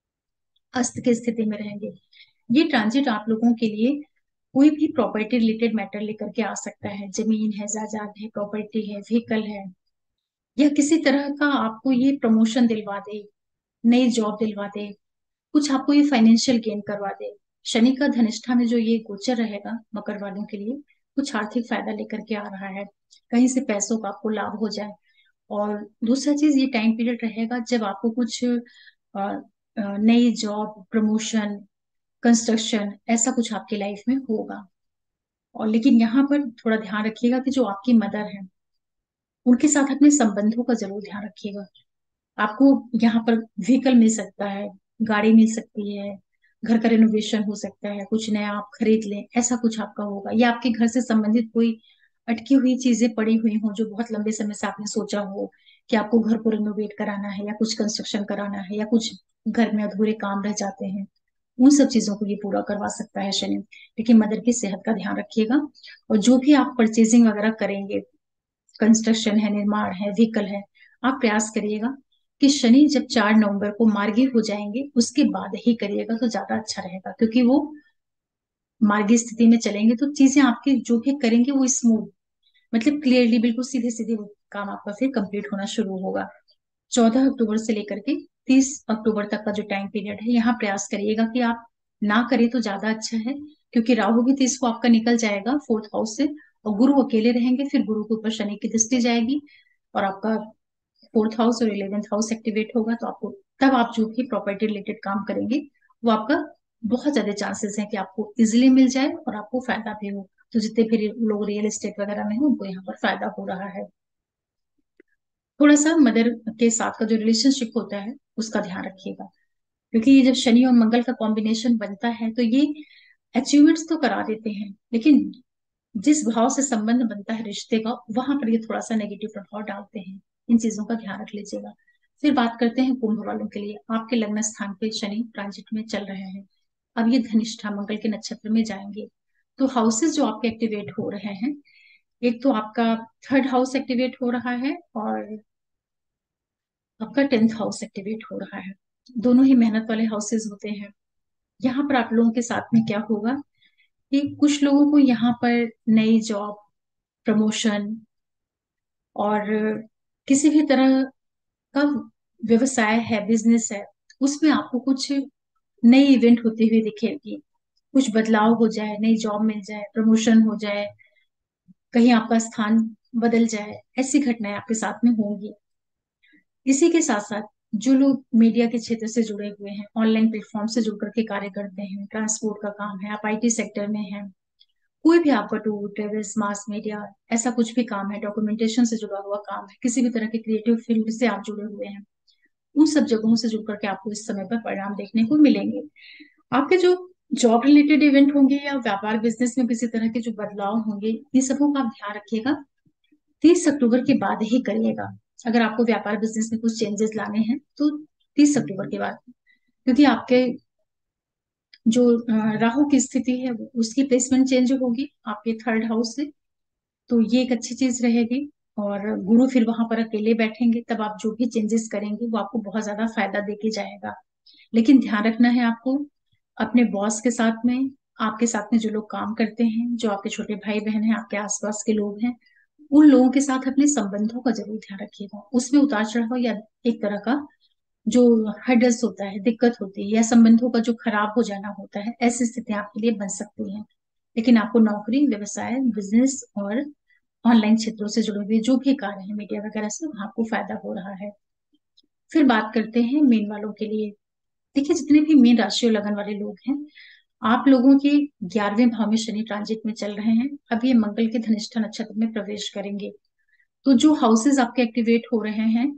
अस्त की स्थिति में रहेंगे। ये ट्रांजिट आप लोगों के लिए कोई भी प्रॉपर्टी रिलेटेड मैटर लेकर के आ सकता है। जमीन है, जायदाद है, प्रॉपर्टी है, व्हीकल है, या किसी तरह का आपको ये प्रमोशन दिलवा दे, नई जॉब दिलवा दे, कुछ आपको ये फाइनेंशियल गेन करवा दे। शनि का धनिष्ठा में जो ये गोचर रहेगा मकर वालों के लिए कुछ आर्थिक फायदा लेकर के आ रहा है, कहीं से पैसों का आपको लाभ हो जाए। और दूसरा चीज, ये टाइम पीरियड रहेगा जब आपको कुछ अ, अ, नई जॉब, प्रमोशन, कंस्ट्रक्शन, ऐसा कुछ आपकी लाइफ में होगा। और लेकिन यहाँ पर थोड़ा ध्यान रखिएगा कि जो आपकी मदर है उनके साथ अपने संबंधों का जरूर ध्यान रखिएगा। आपको यहाँ पर व्हीकल मिल सकता है, गाड़ी मिल सकती है, घर का रिनोवेशन हो सकता है, कुछ नया आप खरीद लें, ऐसा कुछ आपका होगा। या आपके घर से संबंधित कोई अटकी हुई चीजें पड़ी हुई हो जो बहुत लंबे समय से आपने सोचा हो कि आपको घर को रिनोवेट कराना है या कुछ कंस्ट्रक्शन कराना है या कुछ घर में अधूरे काम रह जाते हैं, उन सब चीजों को ये पूरा करवा सकता है शनि। लेकिन मदर की सेहत का ध्यान रखिएगा। और जो भी आप परचेजिंग वगैरह करेंगे, कंस्ट्रक्शन है, निर्माण है, व्हीकल है, आप प्रयास करिएगा कि शनि जब चार नवंबर को मार्गी हो जाएंगे उसके बाद ही करिएगा तो ज्यादा अच्छा रहेगा। क्योंकि वो मार्गी स्थिति में चलेंगे तो चीजें आपके जो भी करेंगे वो स्मूथ, मतलब क्लियरली बिल्कुल सीधे सीधे वो काम आपका फिर कंप्लीट होना शुरू होगा। चौदह अक्टूबर से लेकर के तीस अक्टूबर तक का जो टाइम पीरियड है, यहाँ प्रयास करिएगा कि आप ना करें तो ज्यादा अच्छा है। क्योंकि राहु भी तीस को आपका निकल जाएगा फोर्थ हाउस से, और गुरु अकेले रहेंगे, फिर गुरु के ऊपर शनि की दृष्टि जाएगी और आपका फोर्थ हाउस और इलेवेंथ हाउस एक्टिवेट होगा। तो आपको तब आप जो भी प्रॉपर्टी रिलेटेड काम करेंगे वो आपका बहुत ज्यादा चांसेस है कि आपको इजिली मिल जाए और आपको फायदा भी हो। तो जितने भी लोग रियल एस्टेट वगैरह में हो उनको यहाँ पर फायदा हो रहा है। थोड़ा सा मदर के साथ का जो रिलेशनशिप होता है उसका ध्यान रखिएगा। क्योंकि ये जब शनि और मंगल का कॉम्बिनेशन बनता है तो ये अचीवमेंट्स तो करा देते हैं, लेकिन जिस भाव से संबंध बनता है रिश्ते का, वहां पर ये थोड़ा सा नेगेटिव प्रभाव डालते हैं। इन चीजों का ध्यान रख लीजिएगा। फिर बात करते हैं कुंभ वालों के लिए। आपके लग्न स्थान पे शनि ट्रांजिट में चल रहे हैं। अब ये धनिष्ठा मंगल के नक्षत्र में जाएंगे। तो हाउसेस जो आपके एक्टिवेट हो रहे हैं, एक तो आपका थर्ड हाउस एक्टिवेट हो रहा है और आपका टेंथ हाउस एक्टिवेट हो रहा है। दोनों ही मेहनत वाले हाउसेस होते हैं। यहाँ पर आप लोगों के साथ में क्या होगा कि कुछ लोगों को यहाँ पर नई जॉब, प्रमोशन और किसी भी तरह का व्यवसाय है, बिजनेस है, उसमें आपको कुछ नई इवेंट होती हुई दिखेगी। कुछ बदलाव हो जाए, नई जॉब मिल जाए, प्रमोशन हो जाए, कहीं आपका स्थान बदल जाए, ऐसी घटनाएं आपके साथ में होंगी। इसी के साथ साथ जो लोग मीडिया के क्षेत्र से जुड़े हुए हैं, ऑनलाइन प्लेटफॉर्म से जुड़ करके कार्य करते हैं, ट्रांसपोर्ट का काम है, आप आईटी सेक्टर में हैं, कोई भी आपका टूर ट्रेवल्स, मास मीडिया, ऐसा कुछ भी काम है, डॉक्यूमेंटेशन से जुड़ा हुआ काम है, किसी भी तरह के क्रिएटिव फील्ड से आप जुड़े हुए हैं, उन सब जगहों से जुड़ करके आपको इस समय पर परिणाम देखने को मिलेंगे। आपके जो जॉब रिलेटेड इवेंट होंगे या व्यापार बिजनेस में किसी तरह के जो बदलाव होंगे, इन सबों का आप ध्यान रखिएगा, तीस अक्टूबर के बाद ही करिएगा। अगर आपको व्यापार बिजनेस में कुछ चेंजेस लाने हैं तो तीस अक्टूबर के बाद। क्योंकि आपके जो अ, राहु की स्थिति है वो- उसकी प्लेसमेंट चेंज होगी आपके थर्ड हाउस से, तो ये एक अच्छी चीज रहेगी। और गुरु फिर वहां पर अकेले बैठेंगे, तब आप जो भी चेंजेस करेंगे वो आपको बहुत ज्यादा फायदा देके जाएगा। लेकिन ध्यान रखना है आपको अपने बॉस के साथ में, आपके साथ में जो लोग काम करते हैं, जो आपके छोटे भाई बहन हैं, आपके आसपास के लोग हैं, उन लोगों के साथ अपने संबंधों का जरूर ध्यान रखिएगा। उसमें उतार चढ़ाव या एक तरह का जो हर्डल्स होता है, दिक्कत होती है, या संबंधों का जो खराब हो जाना होता है, ऐसी स्थितियां आपके लिए बन सकती हैं। लेकिन आपको नौकरी, व्यवसाय, बिजनेस और ऑनलाइन क्षेत्रों से जुड़े हुए जो भी कार्य है मीडिया वगैरह से, वहां आपको फायदा हो रहा है। फिर बात करते हैं मीन वालों के लिए। देखिए, जितने भी मीन राशि और लगन वाले लोग हैं, आप लोगों के ग्यारहवें भाव में शनि ट्रांजिट में चल रहे हैं। अब ये मंगल के धनिष्ठा नक्षत्र में प्रवेश करेंगे। तो जो हाउसेस आपके एक्टिवेट हो रहे हैं,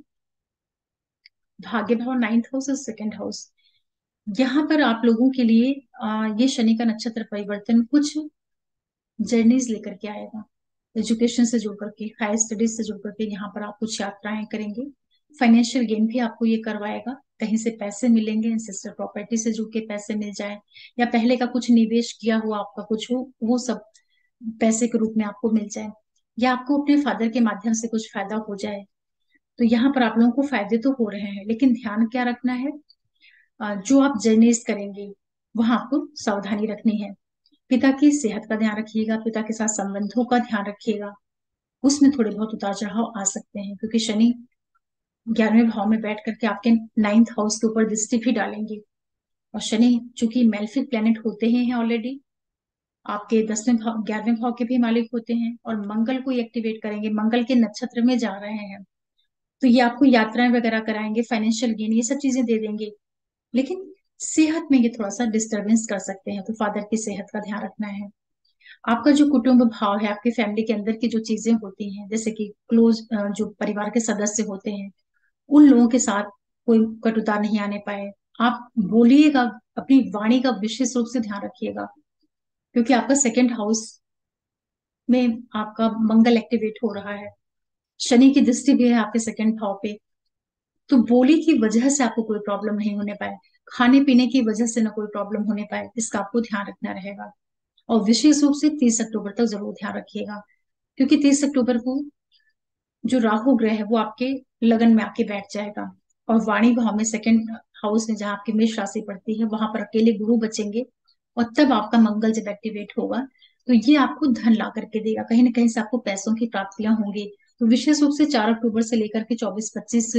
भाग्य भाव, नाइन्थ हाउस और सेकंड हाउस, यहाँ पर आप लोगों के लिए आ, ये शनि का नक्षत्र परिवर्तन कुछ जर्नीज लेकर के आएगा। एजुकेशन से जुड़ करके, हायर स्टडीज से जुड़ करके यहाँ पर आप कुछ यात्राएं करेंगे। फाइनेंशियल गेन भी आपको ये करवाएगा, कहीं से पैसे मिलेंगे, इंसिस्टर प्रॉपर्टी से जुड़ के पैसे मिल जाए, या पहले का कुछ निवेश किया हुआ आपका कुछ हो, वो सब पैसे के रूप में आपको मिल जाए, या आपको अपने फादर के माध्यम से कुछ फायदा हो जाए। तो यहाँ पर आप लोगों को फायदे तो हो रहे हैं, लेकिन ध्यान क्या रखना है, अ, जो आप जर्नीज करेंगे वहां आपको सावधानी रखनी है। पिता की सेहत का ध्यान रखिएगा, पिता के साथ संबंधों का ध्यान रखिएगा। उसमें थोड़े बहुत उतार चढ़ाव आ सकते हैं, क्योंकि शनि ग्यारहवें भाव में बैठ करके आपके नाइन्थ हाउस के ऊपर दृष्टि भी डालेंगे। और शनि चूंकि मेलेफिक प्लेनेट होते ही हैं ऑलरेडी, आपके दसवें भाव ग्यारहवें भाव के भी मालिक होते हैं, और मंगल को एक्टिवेट करेंगे, मंगल के नक्षत्र में जा रहे हैं, तो ये आपको यात्राएं वगैरह कराएंगे, फाइनेंशियल गेन ये सब चीजें दे देंगे। लेकिन सेहत में ये थोड़ा सा डिस्टरबेंस कर सकते हैं, तो फादर की सेहत का ध्यान रखना है। आपका जो कुटुंब भाव है, आपकी फैमिली के अंदर की जो चीजें होती हैं, जैसे कि क्लोज जो परिवार के सदस्य होते हैं, उन लोगों के साथ कोई कटुता नहीं आने पाए। आप बोलिएगा, अपनी वाणी का विशेष रूप से ध्यान रखिएगा, क्योंकि आपका सेकंड हाउस में आपका मंगल एक्टिवेट हो रहा है, शनि की दृष्टि भी है आपके सेकंड भाव पे। तो बोली की वजह से आपको कोई प्रॉब्लम नहीं होने पाए, खाने पीने की वजह से ना कोई प्रॉब्लम होने पाए, इसका आपको ध्यान रखना रहेगा। और विशेष रूप से तीस अक्टूबर तक जरूर ध्यान रखिएगा, क्योंकि तीस अक्टूबर को जो राहु ग्रह है वो आपके लगन में आके बैठ जाएगा, और वाणी भाव में सेकंड हाउस में जहां आपकी मेष राशि पड़ती है वहां पर अकेले गुरु बचेंगे, और तब आपका मंगल जब एक्टिवेट होगा तो ये आपको धन ला करके देगा, कहीं ना कहीं से आपको पैसों की प्राप्तियां होंगी। तो विशेष रूप से चार अक्टूबर से लेकर के चौबीस पच्चीस,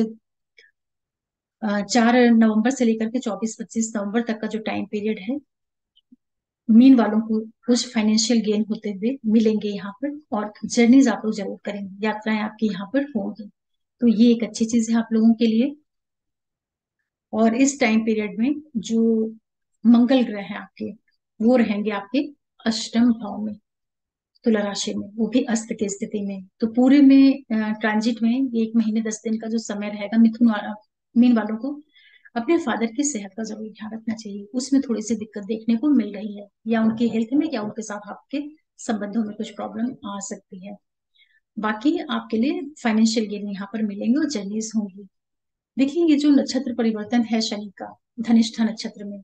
चार नवंबर से लेकर के चौबीस पच्चीस नवंबर तक का जो टाइम पीरियड है, मीन वालों को कुछ फाइनेंशियल गेन होते हुए मिलेंगे यहाँ पर, और जर्नीज आप लोग जरूर करेंगे, यात्राएं आपकी यहाँ पर होंगी। तो ये एक अच्छी चीज है आप लोगों के लिए। और इस टाइम पीरियड में जो मंगल ग्रह है आपके, वो रहेंगे आपके अष्टम भाव में, तुला राशि में, वो भी अस्त की स्थिति में। तो पूरे में ट्रांजिट में ये एक महीने दस दिन का जो समय रहेगा, मिथुन वाला मीन वालों को अपने फादर की सेहत का जरूर ध्यान रखना चाहिए, उसमें थोड़ी सी दिक्कत देखने को मिल रही है, या उनकी हेल्थ में, या उनके साथ आपके संबंधों में कुछ प्रॉब्लम आ सकती है। बाकी आपके लिए फाइनेंशियल गेन यहाँ पर मिलेंगे और जर्नीज होंगी। देखिए, ये जो नक्षत्र परिवर्तन है शनि का, धनिष्ठा नक्षत्र में,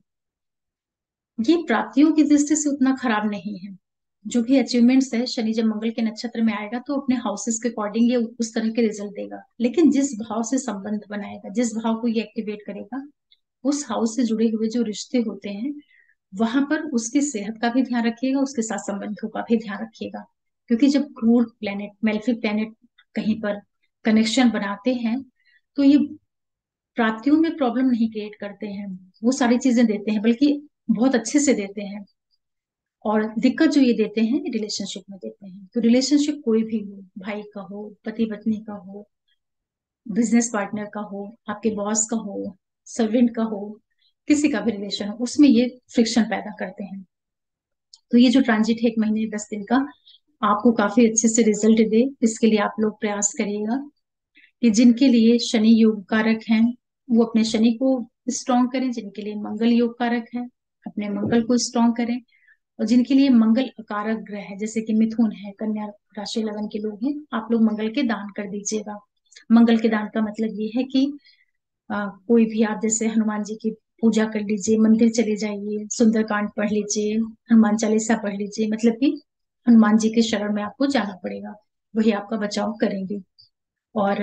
ये प्राप्तियों की दृष्टि से उतना खराब नहीं है। जो भी अचीवमेंट्स है, शनि जब मंगल के नक्षत्र में आएगा तो अपने हाउसेस के अकॉर्डिंग ये उस तरह के रिजल्ट देगा, लेकिन जिस भाव से संबंध बनाएगा, जिस भाव को ये एक्टिवेट करेगा, उस हाउस से जुड़े हुए जो रिश्ते होते हैं, वहां पर उसकी सेहत का भी ध्यान रखिएगा, उसके साथ संबंधों का भी ध्यान रखिएगा। क्योंकि जब क्रूर प्लेनेट, मेलेफिक प्लेनेट कहीं पर कनेक्शन बनाते हैं, तो ये प्राप्तियों में प्रॉब्लम नहीं क्रिएट करते हैं, वो सारी चीजें देते हैं, बल्कि बहुत अच्छे से देते हैं। और दिक्कत जो ये देते हैं रिलेशनशिप में देते हैं। तो रिलेशनशिप कोई भी हो, भाई का हो, पति पत्नी का हो, बिजनेस पार्टनर का हो, आपके बॉस का हो, सर्वेंट का हो, किसी का भी रिलेशन हो, उसमें ये फ्रिक्शन पैदा करते हैं। तो ये जो ट्रांजिट है एक महीने दस दिन का, आपको काफी अच्छे से रिजल्ट दे, इसके लिए आप लोग प्रयास करिएगा कि जिनके लिए शनि योग कारक हैं वो अपने शनि को स्ट्रॉन्ग करें, जिनके लिए मंगल योग कारक है अपने मंगल को स्ट्रॉन्ग करें, और जिनके लिए मंगल अकारक ग्रह है, जैसे कि मिथुन है, कन्या राशि लगन के लोग हैं, आप लोग मंगल के दान कर दीजिएगा। मंगल के दान का मतलब ये है कि आ, कोई भी आप जैसे हनुमान जी की पूजा कर लीजिए, मंदिर चले जाइए, सुंदरकांड पढ़ लीजिए, हनुमान चालीसा पढ़ लीजिए, मतलब कि हनुमान जी के शरण में आपको जाना पड़ेगा, वही आपका बचाव करेंगे। और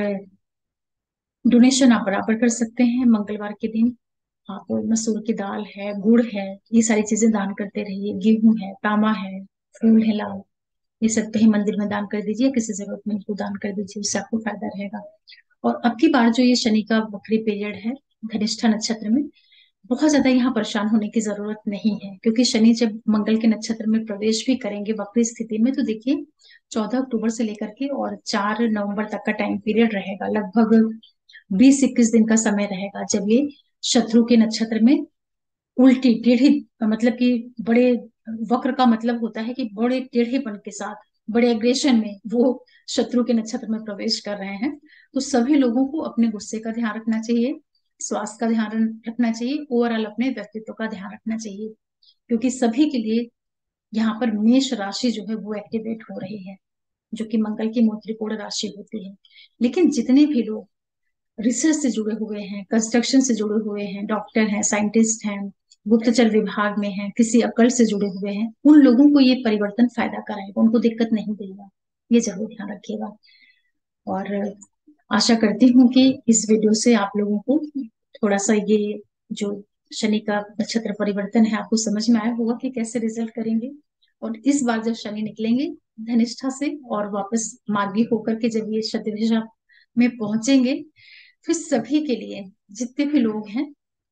डोनेशन आप बराबर कर सकते हैं मंगलवार के दिन, आप मसूर की दाल है, गुड़ है, ये सारी चीजें दान करते रहिए, गेहूं है, तामा है, फूल है लाल, ये सब कहीं मंदिर में दान कर दीजिए, किसी जरूरतमंद को दान कर दीजिए, उससे आपको फायदा रहेगा। और अब की बार जो ये शनि का वक्री पीरियड है धनिष्ठा नक्षत्र में, बहुत ज्यादा यहाँ परेशान होने की जरूरत नहीं है, क्योंकि शनि जब मंगल के नक्षत्र में प्रवेश भी करेंगे वक्री स्थिति में, तो देखिए चौदह अक्टूबर से लेकर के और चार नवंबर तक का टाइम पीरियड रहेगा, लगभग बीस इक्कीस दिन का समय रहेगा, जब ये शत्रु के नक्षत्र में उल्टी टेढ़ी, मतलब कि बड़े, वक्र का मतलब होता है कि बड़े टेढ़ेपन के साथ, बड़े एग्रेशन में वो शत्रु के नक्षत्र में प्रवेश कर रहे हैं। तो सभी लोगों को अपने गुस्से का ध्यान रखना चाहिए, स्वास्थ्य का ध्यान रखना चाहिए, ओवरऑल अपने व्यक्तित्व का ध्यान रखना चाहिए, क्योंकि सभी के लिए यहाँ पर मेष राशि जो है वो एक्टिवेट हो रही है, जो कि मंगल की मूत्रिकोण राशि होती है। लेकिन जितने भी लोग रिसर्च से जुड़े हुए हैं, कंस्ट्रक्शन से जुड़े हुए हैं, डॉक्टर हैं, साइंटिस्ट हैं, गुप्तचर विभाग में हैं, किसी अकल से जुड़े हुए हैं, उन लोगों को ये परिवर्तन फायदा कराएगा, उनको दिक्कत नहीं देगा, ये जरूर ध्यान रखिएगा। और आशा करती हूँ कि इस वीडियो से आप लोगों को थोड़ा सा ये जो शनि का नक्षत्र परिवर्तन है आपको समझ में आया होगा कि कैसे रिजल्ट करेंगे। और इस बार जब शनि निकलेंगे धनिष्ठा से और वापस मार्गी होकर के जब ये शतभिषा में पहुंचेंगे, फिर सभी के लिए, जितने भी लोग हैं,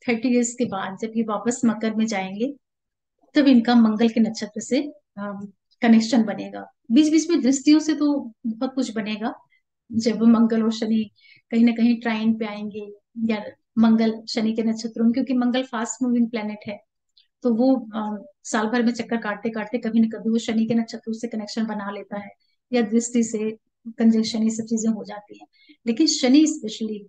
थर्टी इयर्स के बाद जब ये वापस मकर में जाएंगे, तब इनका मंगल के नक्षत्र से कनेक्शन बनेगा। बीच बीच में दृष्टियों से तो बहुत कुछ बनेगा, जब मंगल और शनि कहीं ना कहीं ट्राइन पे आएंगे, या मंगल शनि के नक्षत्रों में, क्योंकि मंगल फास्ट मूविंग प्लेनेट है, तो वो अ, साल भर में चक्कर काटते काटते कभी न कभी वो शनि के नक्षत्रों से कनेक्शन बना लेता है, या दृष्टि से कंजक्शन, ये सब चीजें हो जाती हैं। लेकिन शनि स्पेशली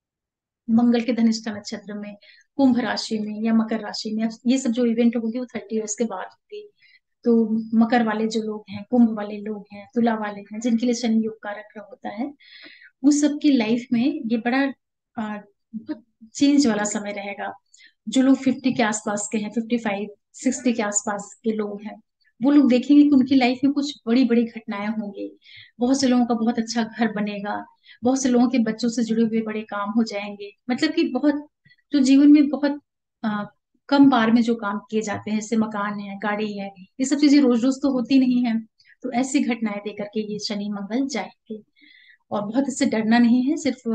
मंगल के धनिष्ठा नक्षत्र में, कुंभ राशि में या मकर राशि में, अब ये सब जो इवेंट होगी वो थर्टी इयर्स के बाद होगी। तो मकर वाले जो लोग हैं, कुंभ वाले लोग हैं, तुला वाले हैं, जिनके लिए शनि योग कारक होता है, उस सबकी लाइफ में ये बड़ा आ, चेंज वाला समय रहेगा। जो लोग फिफ्टी के आसपास के हैं, फिफ्टी फाइव सिक्सटी के आसपास के लोग हैं, वो लोग देखेंगे कि उनकी लाइफ में कुछ बड़ी बड़ी घटनाएं होंगी। बहुत से लोगों का बहुत अच्छा घर बनेगा, बहुत से लोगों के बच्चों से जुड़े हुए बड़े काम हो जाएंगे। मतलब कि बहुत, जो जीवन में बहुत आ, कम बार में जो काम किए जाते हैं, जैसे मकान है, गाड़ी है, ये सब चीजें रोज रोज तो होती नहीं है। तो ऐसी घटनाएं दे करके ये शनि मंगल जाएंगे। और बहुत इससे डरना नहीं है, सिर्फ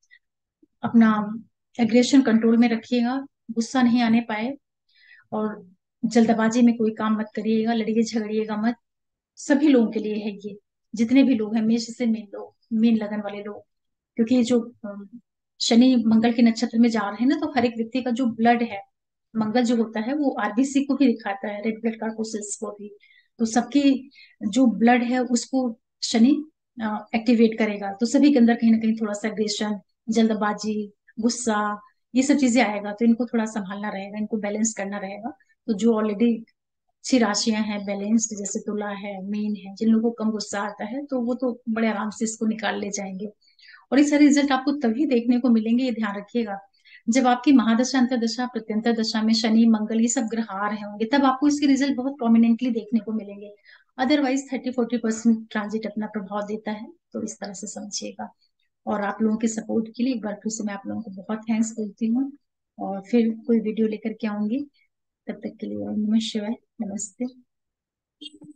अपना एग्रेशन कंट्रोल में रखिएगा, गुस्सा नहीं आने पाए, और जल्दबाजी में कोई काम मत करिएगा, लड़िए झगड़िएगा मत। सभी लोगों के लिए है ये, जितने भी लोग हैं, मेष से मीन लोग, मीन लगन वाले लोग, क्योंकि ये जो अम, शनि मंगल के नक्षत्र में जा रहे हैं ना, तो हर एक व्यक्ति का जो ब्लड है, मंगल जो होता है वो आरबीसी को भी दिखाता है, रेड ब्लड कार्पोसिल्स को भी। तो सबकी जो ब्लड है उसको शनि एक्टिवेट करेगा, तो सभी के अंदर कहीं ना कहीं थोड़ा सा एग्रेशन, जल्दबाजी, गुस्सा, ये सब चीजें आएगा। तो इनको थोड़ा संभालना रहेगा, इनको बैलेंस करना रहेगा। तो जो ऑलरेडी अच्छी राशियां हैं बैलेंस्ड, जैसे तुला है, मीन है, जिन लोगों को कम गुस्सा आता है, तो वो तो बड़े आराम से इसको निकाल ले जाएंगे। और ये सारे रिजल्ट आपको तभी देखने को मिलेंगे, ये ध्यान रखिएगा, जब आपकी महादशा, अंतरदशा, प्रत्यंतर दशा में शनि मंगल ये सब ग्रह आ रहे होंगे, तब आपको इसके रिजल्ट बहुत प्रोमिनेंटली देखने को मिलेंगे। Otherwise thirty forty percent transit अपना प्रभाव देता है, तो इस तरह से समझिएगा। और आप लोगों के सपोर्ट के लिए एक बार फिर से मैं आप लोगों को बहुत थैंक्स बोलती हूँ, और फिर कोई वीडियो लेकर के आऊंगी। तब तक के लिए ओम नमः शिवाय, नमस्ते।